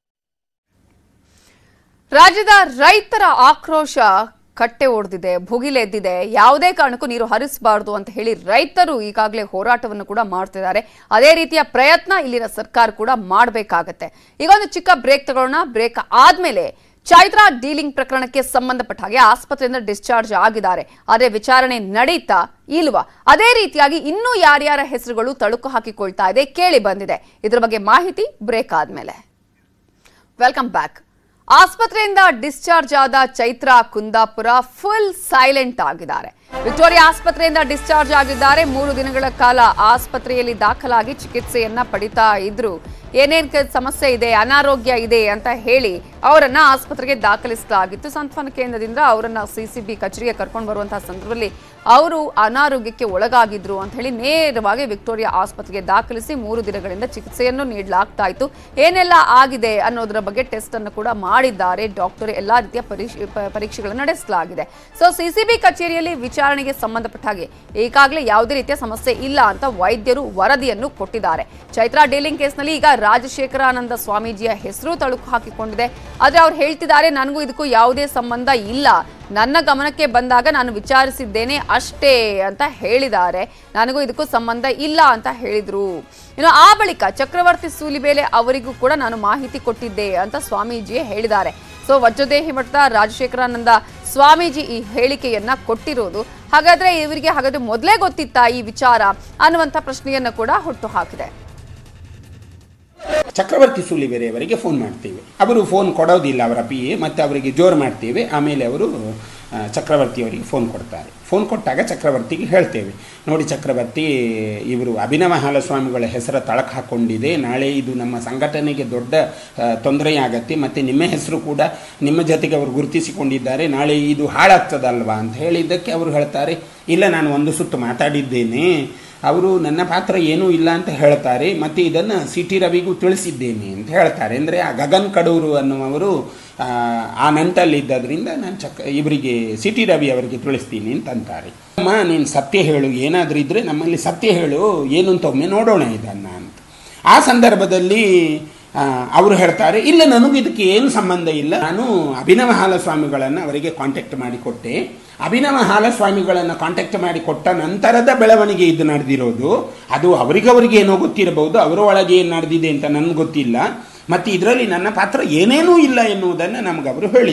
ರಾಜ್ಯದ ರೈತರ ಆಕ್ರೋಶ ಕಟ್ಟೆ ಒಡೆದಿದೆ, ಭುಗಿಲೆದ್ದಿದೆ. ಯಾವುದೇ ಕಾರಣಕ್ಕೂ ನೀರು ಹರಿಸಬಾರದು ಅಂತ ಹೇಳಿ ರೈತರು ಈಗಾಗಲೇ ಹೋರಾಟವನ್ನು ಕೂಡ ಮಾಡ್ತಿದ್ದಾರೆ. ಅದೇ ರೀತಿಯ ಪ್ರಯತ್ನ ಇಲ್ಲಿನ ಸರ್ಕಾರ ಕೂಡ ಮಾಡಬೇಕಾಗತ್ತೆ. ಈಗ ಒಂದು ಚಿಕ್ಕ ಬ್ರೇಕ್ ತಗೊಳ್ಳೋಣ. ಬ್ರೇಕ್ ಆದ್ಮೇಲೆ ಚೈತ್ರಾ ಡೀಲಿಂಗ್ ಪ್ರಕರಣಕ್ಕೆ ಸಂಬಂಧಪಟ್ಟ ಹಾಗೆ ಆಸ್ಪತ್ರೆಯಿಂದ ಡಿಸ್ಚಾರ್ಜ್ ಆಗಿದ್ದಾರೆ, ಆದರೆ ವಿಚಾರಣೆ ನಡೀತಾ ಇಲ್ವಾ? ಅದೇ ರೀತಿಯಾಗಿ ಇನ್ನೂ ಯಾರ್ಯಾರ ಹೆಸರುಗಳು ತಳುಕು ಹಾಕಿಕೊಳ್ತಾ ಇದೆ ಕೇಳಿ ಬಂದಿದೆ. ಇದರ ಬಗ್ಗೆ ಮಾಹಿತಿ ಬ್ರೇಕ್ ಆದ್ಮೇಲೆ. Welcome back. ಆಸ್ಪತ್ರೆಯಿಂದ ಡಿಸ್ಚಾರ್ಜ್ ಆದ ಚೈತ್ರಾ ಕುಂದಾಪುರ ಫುಲ್ ಸೈಲೆಂಟ್ ಆಗಿದ್ದಾರೆ. ವಿಕ್ಟೋರಿಯಾ ಆಸ್ಪತ್ರೆಯಿಂದ ಡಿಸ್ಚಾರ್ಜ್ ಆಗಿದ್ದಾರೆ. ಮೂರು ದಿನಗಳ ಕಾಲ ಆಸ್ಪತ್ರೆಯಲ್ಲಿ ದಾಖಲಾಗಿ ಚಿಕಿತ್ಸೆಯನ್ನ ಪಡಿತಾ ಇದ್ರು. ಏನೇನ್ ಸಮಸ್ಯೆ ಇದೆ, ಅನಾರೋಗ್ಯ ಇದೆ ಅಂತ ಹೇಳಿ ಅವರನ್ನ ಆಸ್ಪತ್ರೆಗೆ ದಾಖಲಿಸಲಾಗಿತ್ತು. ಸಾಂತ್ವನ ಕೇಂದ್ರದಿಂದ ಅವರನ್ನ ಸಿಸಿಬಿ ಕಚೇರಿಗೆ ಕರ್ಕೊಂಡು ಬರುವಂತಹ ಸಂದರ್ಭದಲ್ಲಿ ಅವರು ಅನಾರೋಗ್ಯಕ್ಕೆ ಒಳಗಾಗಿದ್ರು ಅಂತ ಹೇಳಿ ನೇರವಾಗಿ ವಿಕ್ಟೋರಿಯಾ ಆಸ್ಪತ್ರೆಗೆ ದಾಖಲಿಸಿ ಮೂರು ದಿನಗಳಿಂದ ಚಿಕಿತ್ಸೆಯನ್ನು ನೀಡಲಾಗ್ತಾ ಇತ್ತು. ಏನೆಲ್ಲ ಆಗಿದೆ ಅನ್ನೋದರ ಬಗ್ಗೆ ಟೆಸ್ಟ್ ಅನ್ನು ಕೂಡ ಮಾಡಿದ್ದಾರೆ ಡಾಕ್ಟರ್. ಎಲ್ಲಾ ರೀತಿಯ ಪರೀಕ್ಷೆಗಳನ್ನು ನಡೆಸಲಾಗಿದೆ. ಸೊ ಸಿಸಿಬಿ ಕಚೇರಿಯಲ್ಲಿ ವಿಚಾರಣೆಗೆ ಸಂಬಂಧಪಟ್ಟ ಹಾಗೆ ಈಗಾಗಲೇ ಯಾವುದೇ ರೀತಿಯ ಸಮಸ್ಯೆ ಇಲ್ಲ ಅಂತ ವೈದ್ಯರು ವರದಿಯನ್ನು ಕೊಟ್ಟಿದ್ದಾರೆ. ಚೈತ್ರಾ ಡೀಲಿಂಗ್ ಕೇಸ್ನಲ್ಲಿ ಈಗ ರಾಜಶೇಖರಾನಂದ ಸ್ವಾಮೀಜಿಯ ಹೆಸರು ತಳುಕು ಹಾಕಿಕೊಂಡಿದೆ. ಆದ್ರೆ ಅವ್ರು ಹೇಳ್ತಿದ್ದಾರೆ, ನನಗೂ ಇದಕ್ಕೂ ಯಾವುದೇ ಸಂಬಂಧ ಇಲ್ಲ, ನನ್ನ ಗಮನಕ್ಕೆ ಬಂದಾಗ ನಾನು ವಿಚಾರಿಸಿದ್ದೇನೆ ಅಷ್ಟೇ ಅಂತ ಹೇಳಿದ್ದಾರೆ. ನನಗೂ ಇದಕ್ಕೂ ಸಂಬಂಧ ಇಲ್ಲ ಅಂತ ಹೇಳಿದ್ರು. ಇನ್ನು ಆ ಬಳಿಕ ಚಕ್ರವರ್ತಿ ಸೂಲಿಬೇಲೆ ಅವರಿಗೂ ಕೂಡ ನಾನು ಮಾಹಿತಿ ಕೊಟ್ಟಿದ್ದೆ ಅಂತ ಸ್ವಾಮೀಜಿ ಹೇಳಿದ್ದಾರೆ. ಸೊ ವಜ್ರದೇಹಿ ಮಠದ ರಾಜಶೇಖರಾನಂದ ಸ್ವಾಮೀಜಿ ಈ ಹೇಳಿಕೆಯನ್ನ ಕೊಟ್ಟಿರೋದು. ಹಾಗಾದ್ರೆ ಇವರಿಗೆ ಹಾಗಾದ್ರೆ ಮೊದಲೇ ಗೊತ್ತಿತ್ತಾ ಈ ವಿಚಾರ ಅನ್ನುವಂಥ ಪ್ರಶ್ನೆಯನ್ನ ಕೂಡ ಹುಟ್ಟು ಹಾಕಿದೆ. ಚಕ್ರವರ್ತಿ ಸೂಲಿಬೇರೆಯವರಿಗೆ ಫೋನ್ ಮಾಡ್ತೀವಿ, ಅವರು ಫೋನ್ ಕೊಡೋದಿಲ್ಲ, ಅವರ ಪಿ ಎ, ಮತ್ತು ಅವರಿಗೆ ಜೋರು ಮಾಡ್ತೇವೆ. ಆಮೇಲೆ ಅವರು ಚಕ್ರವರ್ತಿಯವರಿಗೆ ಫೋನ್ ಕೊಡ್ತಾರೆ. ಫೋನ್ ಕೊಟ್ಟಾಗ ಚಕ್ರವರ್ತಿಗೆ ಹೇಳ್ತೇವೆ, ನೋಡಿ ಚಕ್ರವರ್ತಿ, ಇವರು ಅಭಿನವ ಹಾಲಸ್ವಾಮಿಗಳ ಹೆಸರು ತಳಕು ಹಾಕ್ಕೊಂಡಿದೆ, ನಾಳೆ ಇದು ನಮ್ಮ ಸಂಘಟನೆಗೆ ದೊಡ್ಡ ತೊಂದರೆಯಾಗತ್ತೆ, ಮತ್ತು ನಿಮ್ಮ ಹೆಸರು ಕೂಡ ನಿಮ್ಮ ಜೊತೆಗೆ ಅವರು ಗುರುತಿಸಿಕೊಂಡಿದ್ದಾರೆ, ನಾಳೆ ಇದು ಹಾಳಾಗ್ತದಲ್ವಾ ಅಂತ ಹೇಳಿದ್ದಕ್ಕೆ ಅವರು ಹೇಳ್ತಾರೆ, ಇಲ್ಲ ನಾನು ಒಂದು ಸುತ್ತು ಮಾತಾಡಿದ್ದೇನೆ, ಅವರು ನನ್ನ ಪಾತ್ರ ಏನೂ ಇಲ್ಲ ಅಂತ ಹೇಳ್ತಾರೆ, ಮತ್ತು ಇದನ್ನು ಸಿ ಟಿ ರವಿಗೂ ತಿಳಿಸಿದ್ದೇನೆ ಅಂತ ಹೇಳ್ತಾರೆ. ಅಂದರೆ ಆ ಗಗನ್ ಕಡೂರು ಅನ್ನುವರು ಆ ನಂಟಲ್ಲಿದ್ದರಿಂದ ನಾನು ಚಕ್ ಇವರಿಗೆ ಸಿ ಟಿ ರವಿ ಅವರಿಗೆ ತಿಳಿಸ್ತೀನಿ ಅಂತ ಅಂತಾರೆ. ಅಮ್ಮ ನೀನು ಸತ್ಯ ಹೇಳು, ಏನಾದರೂ ಇದ್ದರೆ ನಮ್ಮಲ್ಲಿ ಸತ್ಯ ಹೇಳು, ಏನು ಅಂತ ಒಮ್ಮೆ ನೋಡೋಣ ಇದನ್ನು ಅಂತ. ಆ ಸಂದರ್ಭದಲ್ಲಿ ಅವರು ಹೇಳ್ತಾರೆ, ಇಲ್ಲ ನನಗೂ ಇದಕ್ಕೆ ಏನು ಸಂಬಂಧ ಇಲ್ಲ, ನಾನು ಅಭಿನವ ಹಾಲಸ್ವಾಮಿಗಳನ್ನು ಅವರಿಗೆ ಕಾಂಟ್ಯಾಕ್ಟ್ ಮಾಡಿಕೊಟ್ಟೆ. ಅಭಿನವ ಹಾಲಸ್ವಾಮಿಗಳನ್ನು ಕಾಂಟ್ಯಾಕ್ಟ್ ಮಾಡಿ ಕೊಟ್ಟ ನಂತರದ ಬೆಳವಣಿಗೆ ಇದು ನಡೆದಿರೋದು. ಅದು ಅವರಿಗವರಿಗೆ ಏನೋ ಗೊತ್ತಿರಬಹುದು, ಅವರ ಒಳಗೆ ಏನು ನಡೆದಿದೆ ಅಂತ ನನಗೆ ಗೊತ್ತಿಲ್ಲ, ಮತ್ತು ಇದರಲ್ಲಿ ನನ್ನ ಪಾತ್ರ ಏನೇನೂ ಇಲ್ಲ ಎನ್ನುವುದನ್ನು ನಮಗೆ ಅವರು ಹೇಳಿ.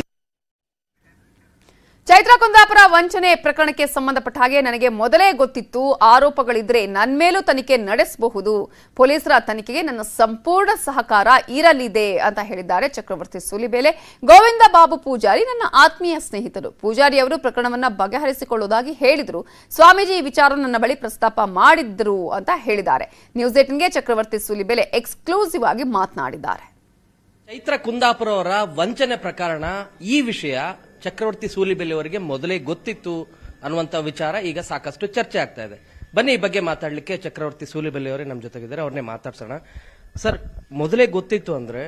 ಚೈತ್ರಾ ಕುಂದಾಪುರ ವಂಚನೆ ಪ್ರಕರಣಕ್ಕೆ ಸಂಬಂಧಪಟ್ಟ ಹಾಗೆ ನನಗೆ ಮೊದಲೇ ಗೊತ್ತಿತ್ತು, ಆರೋಪಗಳಿದ್ರೆ ನನ್ನ ಮೇಲೂ ತನಿಖೆ ನಡೆಸಬಹುದು, ಪೊಲೀಸರ ತನಿಖೆಗೆ ನನ್ನ ಸಂಪೂರ್ಣ ಸಹಕಾರ ಇರಲಿದೆ ಅಂತ ಹೇಳಿದ್ದಾರೆ ಚಕ್ರವರ್ತಿ ಸೂಲಿಬೇಲೆ. ಗೋವಿಂದ ಬಾಬು ಪೂಜಾರಿ ನನ್ನ ಆತ್ಮೀಯ ಸ್ನೇಹಿತರು, ಪೂಜಾರಿ ಅವರು ಪ್ರಕರಣವನ್ನ ಬಗೆಹರಿಸಿಕೊಳ್ಳುವುದಾಗಿ ಹೇಳಿದ್ರು, ಸ್ವಾಮೀಜಿ ಈ ವಿಚಾರ ನನ್ನ ಬಳಿ ಪ್ರಸ್ತಾಪ ಮಾಡಿದ್ರು ಅಂತ ಹೇಳಿದ್ದಾರೆ. ನ್ಯೂಸ್ ಏಟಿನ್ಗೆ ಚಕ್ರವರ್ತಿ ಸೂಲಿಬೇಲೆ ಎಕ್ಸ್ಕ್ಲೂಸಿವ್ ಆಗಿ ಮಾತನಾಡಿದ್ದಾರೆ. ಚೈತ್ರಾ ಕುಂದಾಪುರ ಅವರ ವಂಚನೆ ಪ್ರಕರಣ, ಈ ವಿಷಯ ಚಕ್ರವರ್ತಿ ಸೂಲಿಬೇಲೆ ಅವರಿಗೆ ಮೊದಲೇ ಗೊತ್ತಿತ್ತು ಅನ್ನುವಂತ ವಿಚಾರ ಈಗ ಸಾಕಷ್ಟು ಚರ್ಚೆ ಆಗ್ತಾ ಇದೆ. ಬನ್ನಿ ಈ ಬಗ್ಗೆ ಮಾತಾಡ್ಲಿಕ್ಕೆ ಚಕ್ರವರ್ತಿ ಸೂಲಿಬೇಲೆ ಅವರೇ ನಮ್ಮ ಜೊತೆಗಿದ್ದಾರೆ, ಅವ್ರನ್ನೇ ಮಾತಾಡ್ಸೋಣ. ಸರ್, ಮೊದಲೇ ಗೊತ್ತಿತ್ತು ಅಂದ್ರೆ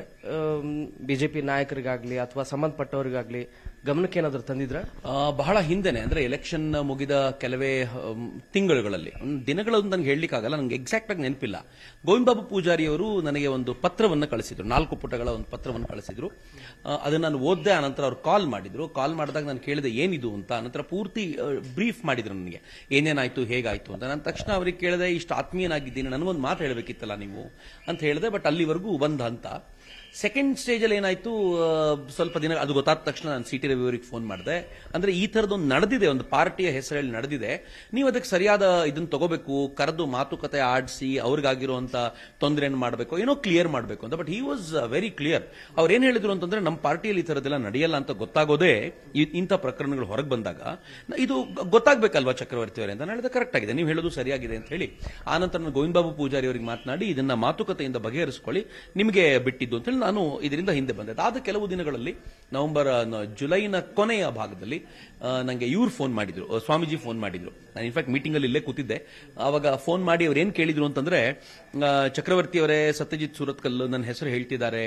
ಬಿಜೆಪಿ ನಾಯಕರಿಗಾಗ್ಲಿ ಅಥವಾ ಸಂಬಂಧಪಟ್ಟವರಿಗಾಗ್ಲಿ ಗಮನಕ್ಕೆ ಏನಾದರೂ ತಂದಿದ್ರ? ಬಹಳ ಹಿಂದೆನೆ, ಅಂದ್ರೆ ಎಲೆಕ್ಷನ್ ಮುಗಿದ ಕೆಲವೇ ತಿಂಗಳುಗಳಲ್ಲಿ, ದಿನಗಳನ್ನು ನನಗೆ ಹೇಳಲಿಕ್ಕಾಗಲ್ಲ, ನನಗೆ ಎಕ್ಸಾಕ್ಟ್ ಆಗಿ ನೆನಪಿಲ್ಲ. ಗೋವಿಂದ ಬಾಬು ಪೂಜಾರಿ ಅವರು ನನಗೆ ಒಂದು ಪತ್ರವನ್ನು ಕಳಿಸಿದ್ರು, ನಾಲ್ಕು ಪುಟಗಳ ಒಂದು ಪತ್ರವನ್ನು ಕಳಿಸಿದ್ರು. ಅದನ್ನ ನಾನು ಓದ್ದೆ. ಆನಂತರ ಅವ್ರು ಕಾಲ್ ಮಾಡಿದ್ರು. ಕಾಲ್ ಮಾಡಿದಾಗ ನಾನು ಕೇಳಿದೆ ಏನಿದು ಅಂತ. ಆನಂತರ ಪೂರ್ತಿ ಬ್ರೀಫ್ ಮಾಡಿದ್ರು ನನಗೆ ಏನೇನಾಯ್ತು, ಹೇಗಾಯ್ತು ಅಂತ. ನಾನು ತಕ್ಷಣ ಅವ್ರಿಗೆ ಕೇಳಿದೆ, ಇಷ್ಟು ಆತ್ಮೀಯನಾಗಿದ್ದೀನಿ, ನನಗೊಂದು ಮಾತು ಹೇಳಬೇಕಿತ್ತಲ್ಲ ನೀವು ಅಂತ ಹೇಳಿದೆ. ಬಟ್ ಅಲ್ಲಿವರೆಗೂ ಒಂದು ಹಂತ. ಸೆಕೆಂಡ್ ಸ್ಟೇಜಲ್ಲಿ ಏನಾಯ್ತು, ಸ್ವಲ್ಪ ದಿನ ಅದು ಗೊತ್ತಾದ ತಕ್ಷಣ ನಾನು ಸಿ ಟಿ ರವಿ ಅವರಿಗೆ ಫೋನ್ ಮಾಡಿದೆ. ಅಂದ್ರೆ ಈ ತರದೊಂದು ನಡೆದಿದೆ, ಒಂದು ಪಾರ್ಟಿಯ ಹೆಸರಲ್ಲಿ ನಡೆದಿದೆ, ನೀವು ಅದಕ್ಕೆ ಸರಿಯಾದ ಇದನ್ನು ತಗೋಬೇಕು, ಕರೆದು ಮಾತುಕತೆ ಆಡಿಸಿ ಅವ್ರಿಗಾಗಿರುವಂತ ತೊಂದರೆಯನ್ನು ಮಾಡಬೇಕು, ಏನೋ ಕ್ಲಿಯರ್ ಮಾಡಬೇಕು ಅಂತ. But he was very clear. ಅವ್ರು ಏನ್ ಹೇಳಿದ್ರು ಅಂತಂದ್ರೆ, ನಮ್ಮ ಪಾರ್ಟಿಯಲ್ಲಿ ಈ ತರದೆಲ್ಲ ನಡೆಯಲ್ಲ ಅಂತ ಗೊತ್ತಾಗೋದೇ ಇಂಥ ಪ್ರಕರಣಗಳು ಹೊರಗೆ ಬಂದಾಗ. ಇದು ಗೊತ್ತಾಗ್ಬೇಕಲ್ವಾ ಚಕ್ರವರ್ತಿ ಅವರೇ ಅಂತ ಹೇಳಿದ್ರೆ, ಕರೆಕ್ಟ್ ಆಗಿದೆ, ನೀವು ಹೇಳೋದು ಸರಿಯಾಗಿದೆ ಅಂತ ಹೇಳಿ ಆನಂತರ ನಾನು ಗೋವಿಂದ ಬಾಬು ಪೂಜಾರಿ ಅವರಿಗೆ ಮಾತನಾಡಿ ಇದನ್ನ ಮಾತುಕತೆಯಿಂದ ಬಗೆಹರಿಸಿಕೊಳ್ಳಿ, ನಿಮಗೆ ಬಿಟ್ಟಿದ್ದು ಅಂತ ಹೇಳಿ ನಾನು ಇದರಿಂದ ಹಿಂದೆ ಬಂದೆ. ಆದ ಕೆಲವು ದಿನಗಳಲ್ಲಿ ನವೆಂಬರ್ ಜುಲೈನ ಕೊನೆಯ ಭಾಗದಲ್ಲಿ ನನಗೆ ಇವ್ರು ಫೋನ್ ಮಾಡಿದ್ರು, ಸ್ವಾಮೀಜಿ ಫೋನ್ ಮಾಡಿದ್ರು. ನಾನು ಇನ್ಫ್ಯಾಕ್ಟ್ ಮೀಟಿಂಗ್ ಅಲ್ಲಿ ಇಲ್ಲೇ ಕೂತಿದ್ದೆ. ಆವಾಗ ಫೋನ್ ಮಾಡಿ ಅವ್ರು ಏನ್ ಕೇಳಿದ್ರು ಅಂತಂದ್ರೆ, ಚಕ್ರವರ್ತಿ ಅವರೇ, ಸತ್ಯಜಿತ್ ಸೂರತ್ಕಲ್ ನನ್ನ ಹೆಸರು ಹೇಳ್ತಿದ್ದಾರೆ,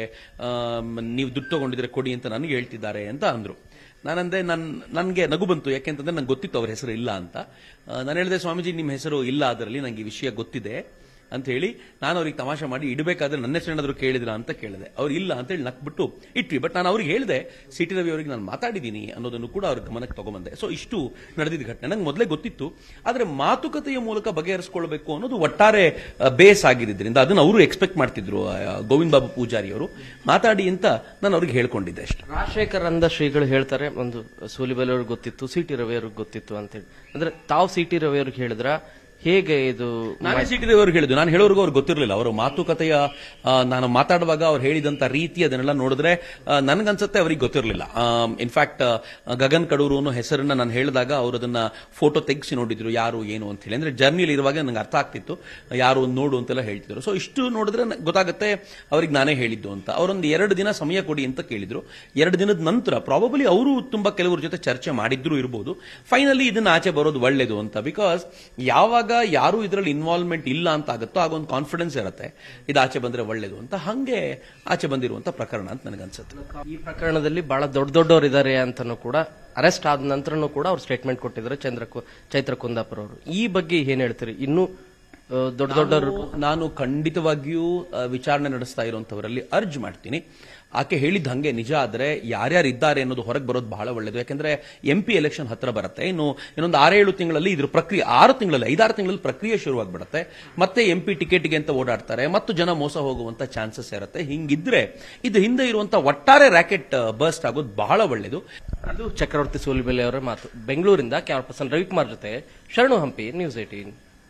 ನೀವು ದುಡ್ಡು ತಗೊಂಡಿದ್ರೆ ಕೊಡಿ ಅಂತ ನನಗೆ ಹೇಳ್ತಿದ್ದಾರೆ ಅಂತ ಅಂದ್ರು. ನಾನಂದೆ, ನನ್ ನನಗೆ ನಗು ಬಂತು, ಯಾಕೆಂತಂದ್ರೆ ನಂಗೆ ಗೊತ್ತಿತ್ತು ಅವ್ರ ಹೆಸರು ಇಲ್ಲ ಅಂತ. ನಾನು ಹೇಳಿದೆ, ಸ್ವಾಮೀಜಿ ನಿಮ್ಮ ಹೆಸರು ಇಲ್ಲ ಅದರಲ್ಲಿ, ನಂಗೆ ಈ ವಿಷಯ ಗೊತ್ತಿದೆ ಅಂತ ಹೇಳಿ ನಾನು ಅವ್ರಿಗೆ ತಮಾಷೆ ಮಾಡಿ, ಇಡಬೇಕಾದ್ರೆ ನನ್ನ ಹೆಸರು ಏನಾದ್ರು ಕೇಳಿದ್ರ ಅಂತ ಕೇಳಿದೆ. ಅವ್ರು ಇಲ್ಲ ಅಂತ ಹೇಳಿ ನಕ್ಬಿಟ್ಟು ಇಟ್ವಿ. ಬಟ್ ನಾನು ಅವ್ರಿಗೆ ಹೇಳಿದೆ, ಸಿ ಟಿ ರವಿ ಅವರಿಗೆ ನಾನು ಮಾತಾಡಿದ್ದೀನಿ ಅನ್ನೋದನ್ನು ಕೂಡ ಅವ್ರ ಗಮನಕ್ಕೆ ತಗೊಂಬಂದೆ. ಸೊ ಇಷ್ಟು ನಡೆದಿದ್ದ ಘಟನೆ ನಂಗೆ ಮೊದಲೇ ಗೊತ್ತಿತ್ತು. ಆದ್ರೆ ಮಾತುಕತೆಯ ಮೂಲಕ ಬಗೆಹರಿಸಿಕೊಳ್ಬೇಕು ಅನ್ನೋದು ಒಟ್ಟಾರೆ ಬೇಸ್ ಆಗಿದ್ದರಿಂದ ಅದನ್ನು ಅವರು ಎಕ್ಸ್ಪೆಕ್ಟ್ ಮಾಡ್ತಿದ್ರು, ಗೋವಿಂದ ಬಾಬು ಪೂಜಾರಿ ಅವರು. ಮಾತಾಡಿ ಅಂತ ನಾನು ಅವ್ರಿಗೆ ಹೇಳ್ಕೊಂಡಿದ್ದೆ ಅಷ್ಟೇ. ರಾಜಶೇಖರಾನಂದ ಶ್ರೀಗಳು ಹೇಳ್ತಾರೆ, ಒಂದು ಸೂಲಿಬೇಲೆ ಅವ್ರಿಗೆ ಗೊತ್ತಿತ್ತು, ಸಿ ಟಿ ರವಿ ಅವ್ರಿಗೆ ಗೊತ್ತಿತ್ತು ಅಂತ ಹೇಳಿ. ಅಂದ್ರೆ ತಾವು ಸಿ ಟಿ ರವಿ ಅವ್ರಿಗೆ ಹೇಳಿದ್ರ, ಹೇಗೆ ಇದು? ನಾನೇ ಸಿ ಟಿ ರವಿ ಅವ್ರಿಗೆ ಹೇಳಿದ್ದು, ನಾನು ಹೇಳೋರ್ಗೂ ಅವ್ರಿಗೆ ಗೊತ್ತಿರಲಿಲ್ಲ. ಅವರು ಮಾತುಕತೆಯ ನಾನು ಮಾತಾಡುವಾಗ ಅವ್ರು ಹೇಳಿದಂತ ರೀತಿ ಅದನ್ನೆಲ್ಲ ನೋಡಿದ್ರೆ ನನ್ಗನ್ಸುತ್ತೆ ಅವ್ರಿಗೆ ಗೊತ್ತಿರಲಿಲ್ಲ. ಇನ್ಫ್ಯಾಕ್ಟ್ ಗಗನ್ ಕಡೂರು ಅನ್ನೋ ಹೆಸರನ್ನ ನಾನು ಹೇಳಿದಾಗ ಅವರು ಅದನ್ನ ಫೋಟೋ ತೆಗೆಸಿ ನೋಡಿದ್ರು, ಯಾರು ಏನು ಅಂತ ಹೇಳಿ. ಅಂದ್ರೆ ಜರ್ನಿಲಿ ಇರುವಾಗ ನಂಗೆ ಅರ್ಥ ಆಗ್ತಿತ್ತು, ಯಾರು ನೋಡು ಅಂತೆಲ್ಲ ಹೇಳ್ತಿದ್ರು. ಸೊ ಇಷ್ಟು ನೋಡಿದ್ರೆ ಗೊತ್ತಾಗುತ್ತೆ ಅವ್ರಿಗೆ ನಾನೇ ಹೇಳಿದ್ದು ಅಂತ. ಅವರೊಂದು ಎರಡು ದಿನ ಸಮಯ ಕೊಡಿ ಅಂತ ಕೇಳಿದ್ರು. ಎರಡು ದಿನದ ನಂತರ ಪ್ರಾಬಬಲಿ ಅವರು ತುಂಬಾ ಕೆಲವ್ರ ಜೊತೆ ಚರ್ಚೆ ಮಾಡಿದ್ರು ಇರಬಹುದು. ಫೈನಲಿ ಇದನ್ನ ಆಚೆ ಬರೋದು ಒಳ್ಳೇದು ಅಂತ. ಬಿಕಾಸ್ ಯಾವಾಗ ಯಾರು ಇದರಲ್ಲಿ ಇನ್ವಾಲ್ವ್ಮೆಂಟ್ ಇಲ್ಲ ಅಂತ ಆಗುತ್ತೋ ಆಗ ಒಂದು ಕಾನ್ಫಿಡೆನ್ಸ್ ಇರುತ್ತೆ, ಇದು ಆಚೆ ಬಂದ್ರೆ ಒಳ್ಳೇದು ಅಂತ. ಹಂಗೆ ಆಚೆ ಬಂದಿರುವಂತ ಪ್ರಕರಣ ಅಂತ ನನಗನ್ಸುತ್ತೆ. ಈ ಪ್ರಕರಣದಲ್ಲಿ ಬಹಳ ದೊಡ್ಡ ದೊಡ್ಡವರು ಇದ್ದಾರೆ ಅಂತಾನು ಕೂಡ, ಅರೆಸ್ಟ್ ಆದ ನಂತರನೂ ಕೂಡ ಅವ್ರು ಸ್ಟೇಟ್ಮೆಂಟ್ ಕೊಟ್ಟಿದ್ದಾರೆ ಚಂದ್ರ ಚೈತ್ರ ಕುಂದಾಪುರ ಅವರು. ಈ ಬಗ್ಗೆ ಏನ್ ಹೇಳ್ತೀರಿ? ಇನ್ನು ದೊಡ್ಡ ದೊಡ್ಡವರು ನಾನು ಖಂಡಿತವಾಗಿಯೂ ವಿಚಾರಣೆ ನಡೆಸ್ತಾ ಇರುವಂತವರಲ್ಲಿ ಅರ್ಜ್ ಮಾಡ್ತೀನಿ, ಆಕೆ ಹೇಳಿದ ಹಂಗೆ ನಿಜ ಆದ್ರೆ ಯಾರ್ಯಾರು ಇದ್ದಾರೆ ಅನ್ನೋದು ಹೊರಗೆ ಬರೋದು ಬಹಳ ಒಳ್ಳೇದು. ಯಾಕಂದ್ರೆ ಎಂ ಪಿ ಎಲೆಕ್ಷನ್ ಹತ್ರ ಬರುತ್ತೆ. ಇನ್ನು ಇನ್ನೊಂದು ಆರೇಳು ತಿಂಗಳಲ್ಲಿ ಇದ್ರ ಪ್ರಕ್ರಿಯೆ, ಆರು ತಿಂಗಳಲ್ಲಿ ಐದಾರು ತಿಂಗಳಲ್ಲಿ ಪ್ರಕ್ರಿಯೆ ಶುರುವಾಗ್ಬಿಡುತ್ತೆ. ಮತ್ತೆ ಎಂ ಪಿ ಟಿಕೆಟ್ಗೆ ಅಂತ ಓಡಾಡ್ತಾರೆ, ಮತ್ತು ಜನ ಮೋಸ ಹೋಗುವಂತ ಚಾನ್ಸಸ್ ಇರುತ್ತೆ. ಹಿಂಗಿದ್ರೆ ಇದು ಹಿಂದೆ ಇರುವಂತ ಒಟ್ಟಾರೆ ರ್ಯಾಕೆಟ್ ಬರ್ಸ್ಟ್ ಆಗೋದು ಬಹಳ ಒಳ್ಳೇದು. ಇದು ಚಕ್ರವರ್ತಿ ಸೂಲಿಬೇಲೆ ಅವರ ಮಾತು. ಬೆಂಗಳೂರಿಂದ ಕ್ಯಾಮರಾ ಪರ್ಸನ್ ರವಿಕುಮಾರ್ ಜೊತೆ ಶರಣು ಹಂಪಿ, ನ್ಯೂಸ್ ಏಟೀನ್.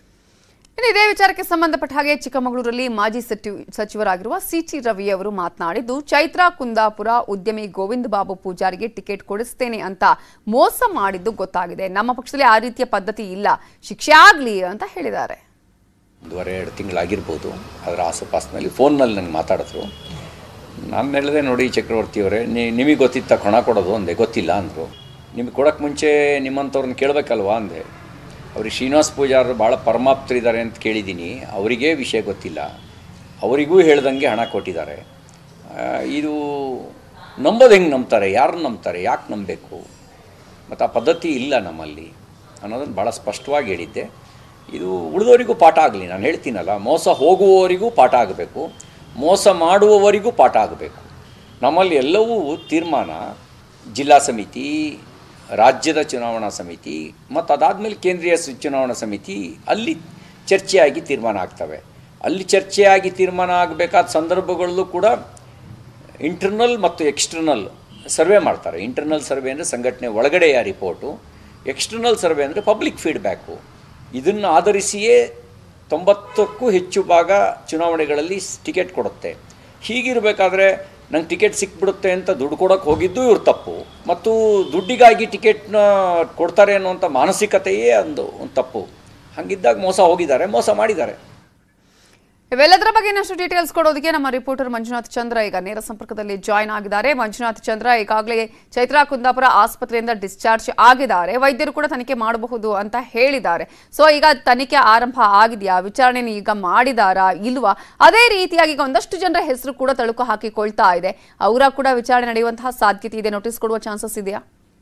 ಇನ್ನು ಇದೇ ವಿಚಾರಕ್ಕೆ ಸಂಬಂಧಪಟ್ಟ ಹಾಗೆ ಚಿಕ್ಕಮಗಳೂರಲ್ಲಿ ಮಾಜಿ ಸಚಿವರಾಗಿರುವ ಸಿ ಟಿ ರವಿ ಅವರು ಮಾತನಾಡಿದ್ದು, ಚೈತ್ರಾ ಕುಂದಾಪುರ ಉದ್ಯಮಿ ಗೋವಿಂದ ಬಾಬು ಪೂಜಾರಿಗೆ ಟಿಕೆಟ್ ಕೊಡಿಸ್ತೇನೆ ಅಂತ ಮೋಸ ಮಾಡಿದ್ದು ಗೊತ್ತಾಗಿದೆ. ನಮ್ಮ ಪಕ್ಷದಲ್ಲಿ ಆ ರೀತಿಯ ಪದ್ಧತಿ ಇಲ್ಲ, ಶಿಕ್ಷೆ ಆಗ್ಲಿ ಅಂತ ಹೇಳಿದ್ದಾರೆ. ಒಂದೂವರೆ ಎರಡು ತಿಂಗಳಾಗಿರ್ಬೋದು. ಅದರ ಆಸುಪಾಸಿನಲ್ಲಿ ಫೋನ್ನಲ್ಲಿ ನನಗೆ ಮಾತಾಡಿದ್ರು. ನಾನು ಹೇಳಿದೆ, ನೋಡಿ ಚಕ್ರವರ್ತಿಯವರೇ, ನಿಮಗೆ ಗೊತ್ತಿತ್ತ ಕೊಣ ಕೊಡೋದು ಅಂದೆ. ಗೊತ್ತಿಲ್ಲ ಅಂದರು. ನಿಮಗೆ ಕೊಡೋಕ್ಕೆ ಮುಂಚೆ ನಿಮ್ಮಂಥವ್ರನ್ನ ಕೇಳಬೇಕಲ್ವಾ ಅಂದೆ. ಅವ್ರಿಗೆ ಶ್ರೀನಿವಾಸ್ ಪೂಜಾರರು ಭಾಳ ಪರಮಾಪ್ತರಿದ್ದಾರೆ ಅಂತ ಕೇಳಿದ್ದೀನಿ. ಅವರಿಗೇ ವಿಷಯ ಗೊತ್ತಿಲ್ಲ, ಅವರಿಗೂ ಹೇಳ್ದಂಗೆ ಹಣ ಕೊಟ್ಟಿದ್ದಾರೆ. ಇದು ನಂಬೋದು ಹೆಂಗೆ ನಂಬ್ತಾರೆ, ಯಾರನ್ನು ನಂಬ್ತಾರೆ, ಯಾಕೆ ನಂಬಬೇಕು, ಮತ್ತು ಆ ಪದ್ಧತಿ ಇಲ್ಲ ನಮ್ಮಲ್ಲಿ ಅನ್ನೋದನ್ನು ಭಾಳ ಸ್ಪಷ್ಟವಾಗಿ ಹೇಳಿದ್ದೆ. ಇದು ಉಳಿದವರಿಗೂ ಪಾಠ ಆಗಲಿ. ನಾನು ಹೇಳ್ತೀನಲ್ಲ, ಮೋಸ ಹೋಗುವವರಿಗೂ ಪಾಠ ಆಗಬೇಕು, ಮೋಸ ಮಾಡುವವರಿಗೂ ಪಾಠ ಆಗಬೇಕು. ನಮ್ಮಲ್ಲಿ ಎಲ್ಲವೂ ತೀರ್ಮಾನ ಜಿಲ್ಲಾ ಸಮಿತಿ, ರಾಜ್ಯದ ಚುನಾವಣಾ ಸಮಿತಿ ಮತ್ತು ಅದಾದಮೇಲೆ ಕೇಂದ್ರೀಯ ಚುನಾವಣಾ ಸಮಿತಿ, ಅಲ್ಲಿ ಚರ್ಚೆಯಾಗಿ ತೀರ್ಮಾನ ಆಗ್ತವೆ. ಅಲ್ಲಿ ಚರ್ಚೆಯಾಗಿ ತೀರ್ಮಾನ ಆಗಬೇಕಾದ ಸಂದರ್ಭಗಳಲ್ಲೂ ಕೂಡ ಇಂಟರ್ನಲ್ ಮತ್ತು ಎಕ್ಸ್ಟರ್ನಲ್ ಸರ್ವೆ ಮಾಡ್ತಾರೆ. ಇಂಟರ್ನಲ್ ಸರ್ವೆ ಅಂದರೆ ಸಂಘಟನೆ ಒಳಗಡೆಯ ರಿಪೋರ್ಟು, ಎಕ್ಸ್ಟರ್ನಲ್ ಸರ್ವೆ ಅಂದರೆ ಪಬ್ಲಿಕ್ ಫೀಡ್ಬ್ಯಾಕು. ಇದನ್ನು ಆಧರಿಸಿಯೇ ತೊಂಬತ್ತಕ್ಕೂ ಹೆಚ್ಚು ಭಾಗ ಚುನಾವಣೆಗಳಲ್ಲಿ ಟಿಕೆಟ್ ಕೊಡುತ್ತೆ. ಹೀಗಿರಬೇಕಾದ್ರೆ ನಂಗೆ ಟಿಕೆಟ್ ಸಿಕ್ಬಿಡುತ್ತೆ ಅಂತ ದುಡ್ಡು ಕೊಡೋಕ್ಕೆ ಹೋಗಿದ್ದು ಇವ್ರ ತಪ್ಪು, ಮತ್ತು ದುಡ್ಡಿಗಾಗಿ ಟಿಕೆಟ್ನ ಕೊಡ್ತಾರೆ ಅನ್ನುವಂಥ ಮಾನಸಿಕತೆಯೇ ಒಂದು ಒಂದು ತಪ್ಪು. ಹಾಗಿದ್ದಾಗ ಮೋಸ ಹೋಗಿದ್ದಾರೆ, ಮೋಸ ಮಾಡಿದ್ದಾರೆ. ಇವೆಲ್ಲದರ ಬಗ್ಗೆ ಇನ್ನಷ್ಟು ಡೀಟೇಲ್ಸ್ ಕೊಡೋದಕ್ಕೆ ನಮ್ಮ ರಿಪೋರ್ಟರ್ ಮಂಜುನಾಥ್ ಚಂದ್ರ ಈಗ ನೇರ ಸಂಪರ್ಕದಲ್ಲಿ ಜಾಯ್ನ್ ಆಗಿದ್ದಾರೆ. ಮಂಜುನಾಥ್ ಚಂದ್ರ, ಈಗಾಗಲೇ ಚೈತ್ರಾ ಕುಂದಾಪುರ ಆಸ್ಪತ್ರೆಯಿಂದ ಡಿಸ್ಚಾರ್ಜ್ ಆಗಿದ್ದಾರೆ, ವೈದ್ಯರು ಕೂಡ ತನಿಖೆ ಮಾಡಬಹುದು ಅಂತ ಹೇಳಿದ್ದಾರೆ. ಸೊ ಈಗ ತನಿಖೆ ಆರಂಭ ಆಗಿದೆಯಾ, ವಿಚಾರಣೆ ಈಗ ಮಾಡಿದಾರಾ ಇಲ್ವಾ? ಅದೇ ರೀತಿಯಾಗಿ ಈಗ ಒಂದಷ್ಟು ಜನರ ಹೆಸರು ಕೂಡ ತಳುಕು ಹಾಕಿಕೊಳ್ತಾ ಇದೆ, ಅವರ ಕೂಡ ವಿಚಾರಣೆ ನಡೆಯುವಂತಹ ಸಾಧ್ಯತೆ ಇದೆ, ನೋಟಿಸ್ ಕೊಡುವ ಚಾನ್ಸಸ್ ಇದೆಯಾ?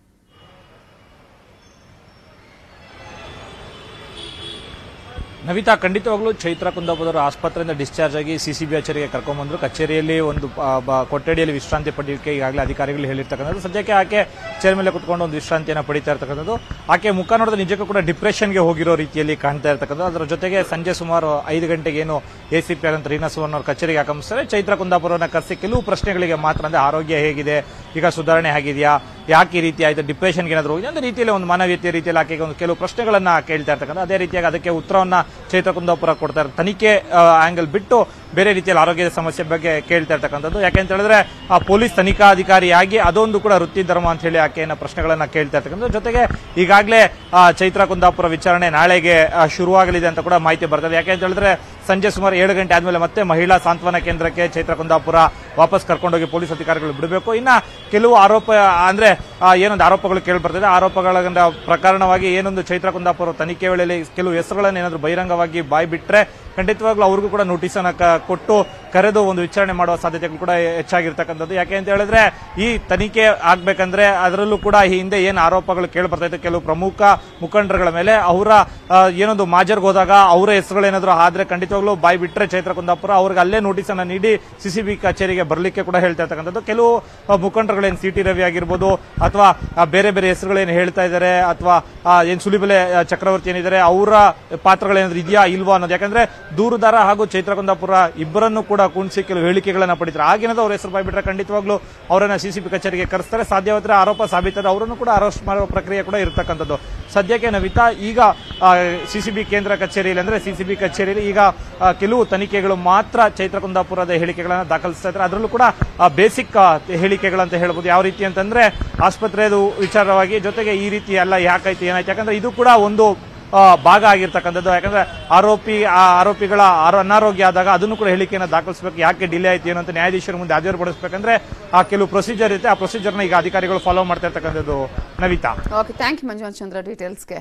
ನವಿತಾ, ಖಂಡಿತವಾಗ್ಲೂ ಚೈತ್ರಾ ಕುಂದಾಪುರ ಆಸ್ಪತ್ರೆಯಿಂದ ಡಿಸ್ಚಾರ್ಜ್ ಆಗಿ ಸಿಸಿಬಿ ಕಚೇರಿಗೆ ಕರ್ಕೊಂಡ್ಬಂದ್ರು. ಕಚೇರಿಯಲ್ಲಿ ಒಂದು ಕೊಠಡಿಯಲ್ಲಿ ವಿಶ್ರಾಂತಿ ಪಡೆಯಲಿಕ್ಕೆ ಈಗಾಗಲೇ ಅಧಿಕಾರಿಗಳು ಹೇಳಿರ್ತಕ್ಕಂಥದ್ದು. ಸದ್ಯಕ್ಕೆ ಆಕೆ ಚೇರ್ ಮೇಲೆ ಕುತ್ಕೊಂಡು ಒಂದು ವಿಶ್ರಾಂತಿಯನ್ನು ಪಡಿತಾ ಇರ್ತಕ್ಕಂಥದ್ದು. ಆಕೆ ಮುಖ ನೋಡಿದ್ರೆ ನಿಜಕ್ಕೂ ಕೂಡ ಡಿಪ್ರೆಷನ್ಗೆ ಹೋಗಿರೋ ರೀತಿಯಲ್ಲಿ ಕಾಣ್ತಾ ಇರ್ತಕ್ಕಂಥದ್ದು. ಅದರ ಜೊತೆಗೆ ಸಂಜೆ ಸುಮಾರು ಐದು ಗಂಟೆಗೆ ಏನು ಎಸಿಪಿ ಆದಂತ ರೀನಾ ಸುವರ್ಣ ಅವರು ಕಚೇರಿಗೆ ಆಗಮಿಸ್ತಾರೆ. ಚೈತ್ರಾ ಕುಂದಾಪುರವನ್ನ ಕರೆಸಿ ಕೆಲವು ಪ್ರಶ್ನೆಗಳಿಗೆ ಮಾತ್ರ, ಅಂದ್ರೆ ಆರೋಗ್ಯ ಹೇಗಿದೆ, ಈಗ ಸುಧಾರಣೆ ಆಗಿದೆಯಾ, ಯಾಕೆ ಈ ರೀತಿ ಆಯ್ತು, ಡಿಪ್ರೆಷನ್ಗೆ ಏನಾದರೂ ಹೋಗಿದೆ ಅಂದ್ರೆ ರೀತಿಯಲ್ಲಿ ಒಂದು ಮಾನವೀಯತೆಯ ರೀತಿಯಲ್ಲಿ ಆಕೆಗೆ ಒಂದು ಕೆಲವು ಪ್ರಶ್ನೆಗಳನ್ನ ಕೇಳ್ತಾ ಇರ್ತಕ್ಕಂಥ. ಅದೇ ರೀತಿಯಾಗಿ ಅದಕ್ಕೆ ಉತ್ತರವನ್ನ ಚೈತ್ರಾ ಕುಂದಾಪುರ ಕೊಡ್ತಾ ಇರ್ತಾರೆ. ತನಿಖೆ ಆಂಗಲ್ ಬಿಟ್ಟು ಬೇರೆ ರೀತಿಯಲ್ಲಿ ಆರೋಗ್ಯದ ಸಮಸ್ಯೆ ಬಗ್ಗೆ ಕೇಳ್ತಾ ಇರ್ತಕ್ಕಂಥದ್ದು. ಯಾಕೆಂತ ಹೇಳಿದ್ರೆ ಆ ಪೊಲೀಸ್ ತನಿಖಾಧಿಕಾರಿಯಾಗಿ ಅದೊಂದು ಕೂಡ ವೃತ್ತಿ ಧರ್ಮ ಅಂತ ಹೇಳಿ ಆಕೆಯನ್ನ ಪ್ರಶ್ನೆಗಳನ್ನ ಕೇಳ್ತಾ ಇರ್ತಕ್ಕಂಥದ್ದು. ಜೊತೆಗೆ ಈಗಾಗಲೇ ಚೈತ್ರಾ ಕುಂದಾಪುರ ವಿಚಾರಣೆ ನಾಳೆಗೆ ಶುರುವಾಗಲಿದೆ ಅಂತ ಕೂಡ ಮಾಹಿತಿ ಬರ್ತದೆ. ಯಾಕೆಂತ ಹೇಳಿದ್ರೆ ಸಂಜೆ ಸುಮಾರು ಏಳು ಗಂಟೆ ಆದ್ಮೇಲೆ ಮತ್ತೆ ಮಹಿಳಾ ಸಾಂತ್ವನ ಕೇಂದ್ರಕ್ಕೆ ಚೈತ್ರಾ ಕುಂದಾಪುರ ವಾಪಸ್ ಕರ್ಕೊಂಡೋಗಿ ಪೊಲೀಸ್ ಅಧಿಕಾರಿಗಳು ಬಿಡಬೇಕು. ಇನ್ನ ಕೆಲವು ಆರೋಪ ಅಂದ್ರೆ ಏನೊಂದು ಆರೋಪಗಳು ಕೇಳಿ ಬರ್ತದೆ. ಆರೋಪಗಳ ಪ್ರಕರಣವಾಗಿ ಏನೊಂದು ಚೈತ್ರಾ ಕುಂದಾಪುರ ತನಿಖೆ ವೇಳೆಯಲ್ಲಿ ಕೆಲವು ಹೆಸರುಗಳನ್ನು ಏನಾದ್ರು ಬಹಿರಂಗವಾಗಿ ಬಾಯಿ ಬಿಟ್ರೆ ಖಂಡಿತವಾಗ್ಲೂ ಅವ್ರಿಗೂ ಕೂಡ ನೋಟಿಸ್ ಅನ್ನ ಕೊಟ್ಟು ಕರೆದು ಒಂದು ವಿಚಾರಣೆ ಮಾಡುವ ಸಾಧ್ಯತೆಗಳು ಕೂಡ ಹೆಚ್ಚಾಗಿರ್ತಕ್ಕಂಥದ್ದು. ಯಾಕೆ ಅಂತ ಹೇಳಿದ್ರೆ ಈ ತನಿಖೆ ಆಗ್ಬೇಕಂದ್ರೆ ಅದರಲ್ಲೂ ಕೂಡ ಈ ಹಿಂದೆ ಏನು ಆರೋಪಗಳು ಕೇಳಿ ಬರ್ತಾ ಇತ್ತು ಕೆಲವು ಪ್ರಮುಖ ಮುಖಂಡರುಗಳ ಮೇಲೆ, ಅವರ ಏನೊಂದು ಮಾಜರ್ಗೆ ಹೋದಾಗ ಅವರ ಹೆಸರುಗಳೇನಾದ್ರು ಆದ್ರೆ ಖಂಡಿತವಾಗ್ಲೂ ಬಾಯಿ ಬಿಟ್ರೆ ಚೈತ್ರಾ ಕುಂದಾಪುರ ಅವ್ರಿಗೆ ಅಲ್ಲೇ ನೋಟಿಸ್ ಅನ್ನ ನೀಡಿ ಸಿಸಿಬಿ ಕಚೇರಿಗೆ ಬರಲಿಕ್ಕೆ ಕೂಡ ಹೇಳ್ತಾ ಇರ್ತಕ್ಕಂಥದ್ದು. ಕೆಲವು ಮುಖಂಡರುಗಳೇನು ಸಿ ಟಿ ರವಿ ಆಗಿರ್ಬೋದು ಅಥವಾ ಬೇರೆ ಬೇರೆ ಹೆಸರುಗಳೇನು ಹೇಳ್ತಾ ಇದ್ದಾರೆ, ಅಥವಾ ಏನ್ ಸುಲಿಬೆಲೆ ಚಕ್ರವರ್ತಿ ಏನಿದ್ದಾರೆ ಅವರ ಪಾತ್ರಗಳೇನಾದ್ರು ಇದೆಯಾ ಇಲ್ವಾ ಅನ್ನೋದು. ಯಾಕಂದ್ರೆ ದೂರುದಾರ ಹಾಗೂ ಚೈತ್ರಾ ಕುಂದಾಪುರ ಇಬ್ಬರನ್ನು ಕೂಡ ಕುಣಿಸಿ ಕೆಲವು ಹೇಳಿಕೆಗಳನ್ನ ಪಡಿತಾರೆ. ಆಗೇನಾದ್ರು ಅವ್ರ ಹೆಸರು ಬಾಯಿ ಬಿಟ್ರೆ ಖಂಡಿತವಾಗ್ಲೂ ಅವರನ್ನ ಸಿಸಿಬಿ ಕಚೇರಿಗೆ ಕರೆಸ್ತಾರೆ. ಸಾಧ್ಯವಾದ್ರೆ ಆರೋಪ ಸಾಬೀತಾದ್ರೆ ಅವರನ್ನು ಕೂಡ ಅರೆಸ್ಟ್ ಮಾಡುವ ಪ್ರಕ್ರಿಯೆ ಕೂಡ ಇರತಕ್ಕಂಥದ್ದು. ಸದ್ಯಕ್ಕೆ ನವಿತಾ ಈಗ ಸಿಸಿಬಿ ಕೇಂದ್ರ ಕಚೇರಿಯಲ್ಲಿ ಅಂದ್ರೆ ಸಿಸಿಬಿ ಕಚೇರಿಯಲ್ಲಿ ಈಗ ಕೆಲವು ತನಿಖೆಗಳು ಮಾತ್ರ ಚೈತ್ರಾ ಕುಂದಾಪುರದ ಹೇಳಿಕೆಗಳನ್ನ ದಾಖಲಿಸ್ತಾ ಇದ್ದಾರೆ. ಅದರಲ್ಲೂ ಕೂಡ ಬೇಸಿಕ್ ಹೇಳಿಕೆಗಳಂತ ಹೇಳ್ಬೋದು. ಯಾವ ರೀತಿ ಅಂತಂದ್ರೆ ಆಸ್ಪತ್ರೆದು ವಿಚಾರವಾಗಿ, ಜೊತೆಗೆ ಈ ರೀತಿ ಎಲ್ಲ ಯಾಕಾಯ್ತು ಏನಾಯ್ತು, ಯಾಕಂದ್ರೆ ಇದು ಕೂಡ ಒಂದು ಭಾಗ ಆಗಿರ್ತಕ್ಕಂಥದ್ದು. ಯಾಕಂದ್ರೆ ಆರೋಪಿ ಆ ಆರೋಪಿಗಳ ಅನಾರೋಗ್ಯ ಆದಾಗ ಅದನ್ನು ಕೂಡ ಹೇಳಿಕೆಯನ್ನು ದಾಖಲಿಸಬೇಕು. ಯಾಕೆ ಡಿಲೇ ಆಯ್ತು ಏನು ಅಂತ ನ್ಯಾಯಾಧೀಶರ ಮುಂದೆ ಹಾಜರುಪಡಿಸಬೇಕಂದ್ರೆ ಆ ಕೆಲವು ಪ್ರೊಸೀಜರ್ ಇರುತ್ತೆ. ಆ ಪ್ರೊಸೀಜರ್ನ ಈಗ ಅಧಿಕಾರಿಗಳು ಫಾಲೋ ಮಾಡ್ತಾ ಇರ್ತಕ್ಕಂಥದ್ದು. Navita, okay, thank you Manjunath Chandra ಡೀಟೇಲ್ಸ್ಗೆ.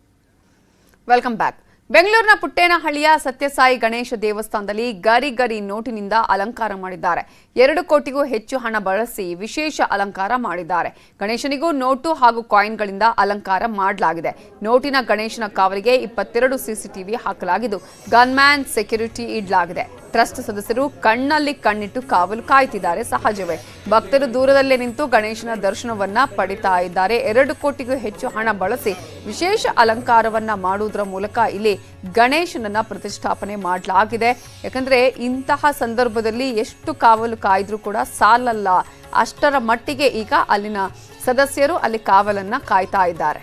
Welcome back. ಬೆಂಗಳೂರಿನ ಪುಟ್ಟೇನಹಳ್ಳಿಯ ಸತ್ಯಸಾಯಿ ಗಣೇಶ ದೇವಸ್ಥಾನದಲ್ಲಿ ಗರಿ ಗರಿ ನೋಟಿನಿಂದ ಅಲಂಕಾರ ಮಾಡಿದ್ದಾರೆ. ಎರಡು ಕೋಟಿಗೂ ಹೆಚ್ಚು ಹಣ ಬಳಸಿ ವಿಶೇಷ ಅಲಂಕಾರ ಮಾಡಿದ್ದಾರೆ. ಗಣೇಶನಿಗೂ ನೋಟು ಹಾಗೂ ಕಾಯಿನ್ಗಳಿಂದ ಅಲಂಕಾರ ಮಾಡಲಾಗಿದೆ. ನೋಟಿನ ಗಣೇಶನ ಕಾವಲಿಗೆ ಇಪ್ಪತ್ತೆರಡು ಸಿಸಿಟಿವಿ ಹಾಕಲಾಗಿದ್ದು ಗನ್ಮ್ಯಾನ್ ಸೆಕ್ಯೂರಿಟಿ ಇಡಲಾಗಿದೆ. ಟ್ರಸ್ಟ್ ಸದಸ್ಯರು ಕಣ್ಣಲ್ಲಿ ಕಣ್ಣಿಟ್ಟು ಕಾವಲು ಕಾಯ್ತಿದ್ದಾರೆ. ಸಹಜವೇ, ಭಕ್ತರು ದೂರದಲ್ಲೇ ನಿಂತು ಗಣೇಶನ ದರ್ಶನವನ್ನ ಪಡಿತಾ ಇದ್ದಾರೆ. ಎರಡು ಕೋಟಿಗೂ ಹೆಚ್ಚು ಹಣ ಬಳಸಿ ವಿಶೇಷ ಅಲಂಕಾರವನ್ನ ಮಾಡುವುದರ ಮೂಲಕ ಇಲ್ಲಿ ಗಣೇಶನನ್ನ ಪ್ರತಿಷ್ಠಾಪನೆ ಮಾಡಲಾಗಿದೆ. ಯಾಕಂದ್ರೆ ಇಂತಹ ಸಂದರ್ಭದಲ್ಲಿ ಎಷ್ಟು ಕಾವಲು ಕಾಯ್ದ್ರೂ ಕೂಡ ಸಾಲಲ್ಲ, ಅಷ್ಟರ ಮಟ್ಟಿಗೆ ಈಗ ಅಲ್ಲಿನ ಸದಸ್ಯರು ಅಲ್ಲಿ ಕಾವಲನ್ನ ಕಾಯ್ತಾ ಇದ್ದಾರೆ.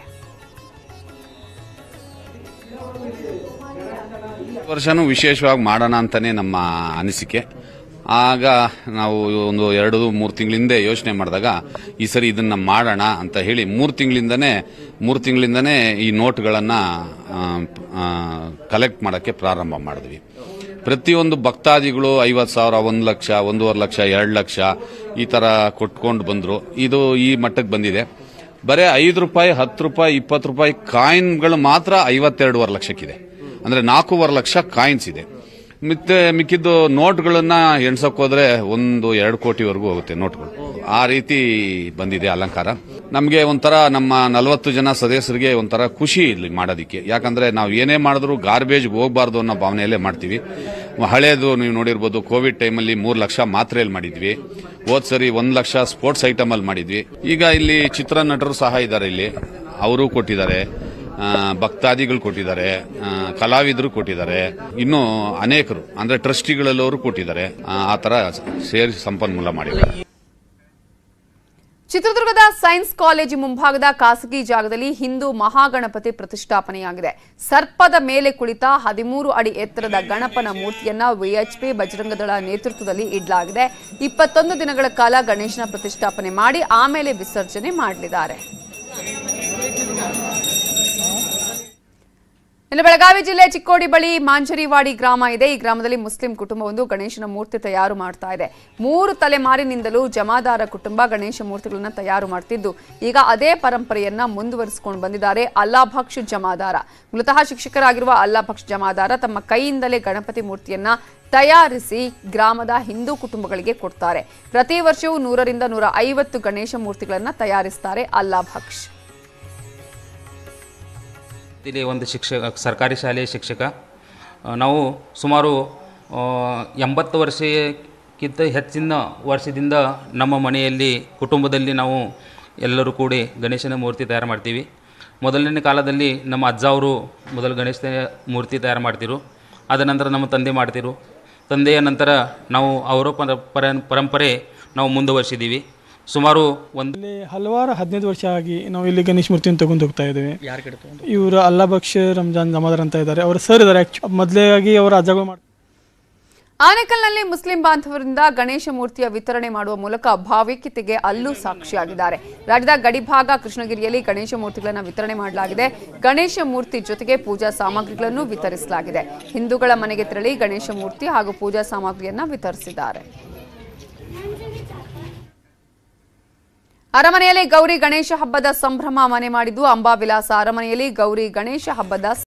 ವರ್ಷನೂ ವಿಶೇಷವಾಗಿ ಮಾಡೋಣ ಅಂತಾನೆ ನಮ್ಮ ಅನಿಸಿಕೆ. ಆಗ ನಾವು ಒಂದು ಎರಡು ಮೂರು ತಿಂಗಳಿಂದ ಯೋಚನೆ ಮಾಡಿದಾಗ ಈ ಸರಿ ಇದನ್ನ ಮಾಡೋಣ ಅಂತ ಹೇಳಿ ಮೂರು ತಿಂಗಳಿಂದನೇ ಮೂರು ತಿಂಗಳಿಂದನೇ ಈ ನೋಟ್ಗಳನ್ನ ಕಲೆಕ್ಟ್ ಮಾಡೋಕ್ಕೆ ಪ್ರಾರಂಭ ಮಾಡಿದ್ವಿ. ಪ್ರತಿಯೊಂದು ಭಕ್ತಾದಿಗಳು ಐವತ್ತು ಸಾವಿರ, ಒಂದು ಲಕ್ಷ, ಒಂದೂವರೆ ಲಕ್ಷ, ಎರಡು ಲಕ್ಷ ಈ ತರ ಕೊಟ್ಕೊಂಡು ಬಂದ್ರು. ಇದು ಈ ಮಟ್ಟಕ್ಕೆ ಬಂದಿದೆ. ಬರೀ ಐದು ರೂಪಾಯಿ ಹತ್ತು ರೂಪಾಯಿ ಇಪ್ಪತ್ತು ರೂಪಾಯಿ ಕಾಯಿನ್ಗಳು ಮಾತ್ರ ಐವತ್ತೆರಡೂವರೆ ಲಕ್ಷಕ್ಕಿದೆ. ಅಂದ್ರೆ ನಾಲ್ಕೂವರೆ ಲಕ್ಷ ಕಾಯಿನ್ಸ್ ಇದೆ. ಮತ್ತೆ ಮಿಕ್ಕಿದ್ದು ನೋಟ್ಗಳನ್ನ ಎಣ್ಸಕ್ ಹೋದ್ರೆ ಒಂದು ಎರಡು ಕೋಟಿವರೆಗೂ ಹೋಗುತ್ತೆ ನೋಟ್ಗಳು. ಆ ರೀತಿ ಬಂದಿದೆ ಅಲಂಕಾರ. ನಮಗೆ ಒಂಥರ ನಮ್ಮ ನಲವತ್ತು ಜನ ಸದಸ್ಯರಿಗೆ ಒಂಥರ ಖುಷಿ ಇಲ್ಲಿ ಮಾಡೋದಿಕ್ಕೆ. ಯಾಕಂದ್ರೆ ನಾವು ಏನೇ ಮಾಡಿದ್ರು ಗಾರ್ಬೇಜ್ಗೆ ಹೋಗಬಾರ್ದು ಅನ್ನೋ ಭಾವನೆಯಲ್ಲೇ ಮಾಡ್ತೀವಿ. ಹಳೇದು ನೀವು ನೋಡಿರ್ಬೋದು, ಕೋವಿಡ್ ಟೈಮಲ್ಲಿ ಮೂರು ಲಕ್ಷ ಮಾತ್ರೆಯಲ್ಲಿ ಮಾಡಿದ್ವಿ. ಹೋದ್ ಸರಿ ಒಂದ್ ಲಕ್ಷ ಸ್ಪೋರ್ಟ್ಸ್ ಐಟಮ್ ಅಲ್ಲಿ ಮಾಡಿದ್ವಿ. ಈಗ ಇಲ್ಲಿ ಚಿತ್ರ ನಟರು ಸಹ ಇದ್ದಾರೆ, ಇಲ್ಲಿ ಅವರು ಕೊಟ್ಟಿದ್ದಾರೆ, ಭಕ್ತಾದಿಗಳು ಕೊಟ್ಟಿದ್ದಾರೆ, ಕಲಾವಿದರು ಕೊಟ್ಟಿದ್ದಾರೆ, ಇನ್ನು ಅನೇಕರು ಅಂದ್ರೆ ಟ್ರಸ್ಟಿಗಳಲ್ಲವರು ಕೊಟ್ಟಿದ್ದಾರೆ. ಆ ತರ ಸೇರಿ ಸಂಪನ್ಮೂಲ ಮಾಡಿದ್ದಾರೆ. ಚಿತ್ರದುರ್ಗದ ಸೈನ್ಸ್ ಕಾಲೇಜು ಮುಂಭಾಗದ ಖಾಸಗಿ ಜಾಗದಲ್ಲಿ ಹಿಂದೂ ಮಹಾಗಣಪತಿ ಪ್ರತಿಷ್ಠಾಪನೆಯಾಗಿದೆ. ಸರ್ಪದ ಮೇಲೆ ಕುಳಿತ ಹದಿಮೂರು ಅಡಿ ಎತ್ತರದ ಗಣಪನ ಮೂರ್ತಿಯನ್ನ ವಿಎಚ್ಪಿ ಬಜರಂಗದಳ ನೇತೃತ್ವದಲ್ಲಿ ಇಡಲಾಗಿದೆ. ಇಪ್ಪತ್ತೊಂದು ದಿನಗಳ ಕಾಲ ಗಣೇಶನ ಪ್ರತಿಷ್ಠಾಪನೆ ಮಾಡಿ ಆಮೇಲೆ ವಿಸರ್ಜನೆ ಮಾಡಲಿದ್ದಾರೆ. ಇನ್ನು ಬೆಳಗಾವಿ ಜಿಲ್ಲೆ ಚಿಕ್ಕೋಡಿ ಬಳಿ ಮಾಂಜರಿವಾಡಿ ಗ್ರಾಮ ಇದೆ. ಈ ಗ್ರಾಮದಲ್ಲಿ ಮುಸ್ಲಿಂ ಕುಟುಂಬವೊಂದು ಗಣೇಶನ ಮೂರ್ತಿ ತಯಾರು ಮಾಡ್ತಾ ಇದೆ. ಮೂರು ತಲೆಮಾರಿನಿಂದಲೂ ಜಮಾದಾರ ಕುಟುಂಬ ಗಣೇಶ ಮೂರ್ತಿಗಳನ್ನು ತಯಾರು ಮಾಡ್ತಿದ್ದು, ಈಗ ಅದೇ ಪರಂಪರೆಯನ್ನ ಮುಂದುವರಿಸಿಕೊಂಡು ಬಂದಿದ್ದಾರೆ ಅಲ್ಲಾಭಕ್ಷ ಜಮಾದಾರ. ಮೂಲತಃ ಶಿಕ್ಷಕರಾಗಿರುವ ಅಲ್ಲಾಭಕ್ಷ ಜಮಾದಾರ ತಮ್ಮ ಕೈಯಿಂದಲೇ ಗಣಪತಿ ಮೂರ್ತಿಯನ್ನ ತಯಾರಿಸಿ ಗ್ರಾಮದ ಹಿಂದೂ ಕುಟುಂಬಗಳಿಗೆ ಕೊಡ್ತಾರೆ. ಪ್ರತಿ ವರ್ಷವೂ ನೂರರಿಂದ ನೂರ ಐವತ್ತು ಗಣೇಶ ಮೂರ್ತಿಗಳನ್ನು ತಯಾರಿಸುತ್ತಾರೆ ಅಲ್ಲಾಭಕ್ಷ. ಇಲ್ಲಿ ಒಂದು ಶಿಕ್ಷಕ, ಸರ್ಕಾರಿ ಶಾಲೆಯ ಶಿಕ್ಷಕ. ನಾವು ಸುಮಾರು ಎಂಬತ್ತು ವರ್ಷಕ್ಕಿಂತ ಹೆಚ್ಚಿನ ವರ್ಷದಿಂದ ನಮ್ಮ ಮನೆಯಲ್ಲಿ ಕುಟುಂಬದಲ್ಲಿ ನಾವು ಎಲ್ಲರೂ ಕೂಡಿ ಗಣೇಶನ ಮೂರ್ತಿ ತಯಾರು ಮಾಡ್ತೀವಿ. ಮೊದಲನೇ ಕಾಲದಲ್ಲಿ ನಮ್ಮ ಅಜ್ಜ ಅವರು ಮೊದಲು ಗಣೇಶ ಮೂರ್ತಿ ತಯಾರು ಮಾಡ್ತಿರು. ಅದ ನಂತರ ನಮ್ಮ ತಂದೆ ಮಾಡ್ತಿರು. ತಂದೆಯ ನಂತರ ನಾವು ಅವರ ಪರ ಪರಂಪರೆ ನಾವು ಮುಂದುವರಿಸಿದ್ದೀವಿ. ಸುಮಾರು ಒಂದು ಹಲವಾರು ಹದಿನೈದು ವರ್ಷ ಆಗಿ ನಾವು ಇಲ್ಲಿ ಗಣೇಶ ಮೂರ್ತಿಯನ್ನು ತಗೊಂಡು ಹೋಗ್ತಾ ಇದ್ದೇವೆ. ಯಾರು ಕಡೆ ಇವರು ಅಲ್ಲಾಭಕ್ಷ ರಂಜಾನ್ ಜಮಾದಾರ್ ಅಂತ ಇದ್ದಾರೆ. ಅವರ ಸರ್ ಇದ್ದಾರೆ. ಮೊದಲಾಗಿ ಅವರ ಅಜ್ಜಗಳು ಮಾಡಿ ಆನೇಕಲ್ನಲ್ಲಿ ಮುಸ್ಲಿಂ ಬಾಂಧವರಿಂದ ಗಣೇಶ ಮೂರ್ತಿಯ ವಿತರಣೆ ಮಾಡುವ ಮೂಲಕ ಭಾವೈಕ್ಯತೆಗೆ ಅಲ್ಲೂ ಸಾಕ್ಷಿಯಾಗಿದ್ದಾರೆ. ರಾಜ್ಯದ ಗಡಿಭಾಗ ಕೃಷ್ಣಗಿರಿಯಲ್ಲಿ ಗಣೇಶ ಮೂರ್ತಿಗಳನ್ನು ವಿತರಣೆ ಮಾಡಲಾಗಿದೆ. ಗಣೇಶ ಮೂರ್ತಿ ಜೊತೆಗೆ ಪೂಜಾ ಸಾಮಗ್ರಿಗಳನ್ನು ವಿತರಿಸಲಾಗಿದೆ. ಹಿಂದೂಗಳ ಮನೆಗೆ ತೆರಳಿ ಗಣೇಶ ಮೂರ್ತಿ ಹಾಗೂ ಪೂಜಾ ಸಾಮಗ್ರಿಯನ್ನು ವಿತರಿಸಿದ್ದಾರೆ. ಅರಮನೆಯಲ್ಲಿ ಗೌರಿ ಗಣೇಶ ಹಬ್ಬದ ಸಂಭ್ರಮ ಮನೆ ಮಾಡಿದ್ದು ಅಂಬಾವಿಲಾಸ ಅರಮನೆಯಲ್ಲಿ ಗೌರಿ ಗಣೇಶ ಹಬ್ಬದ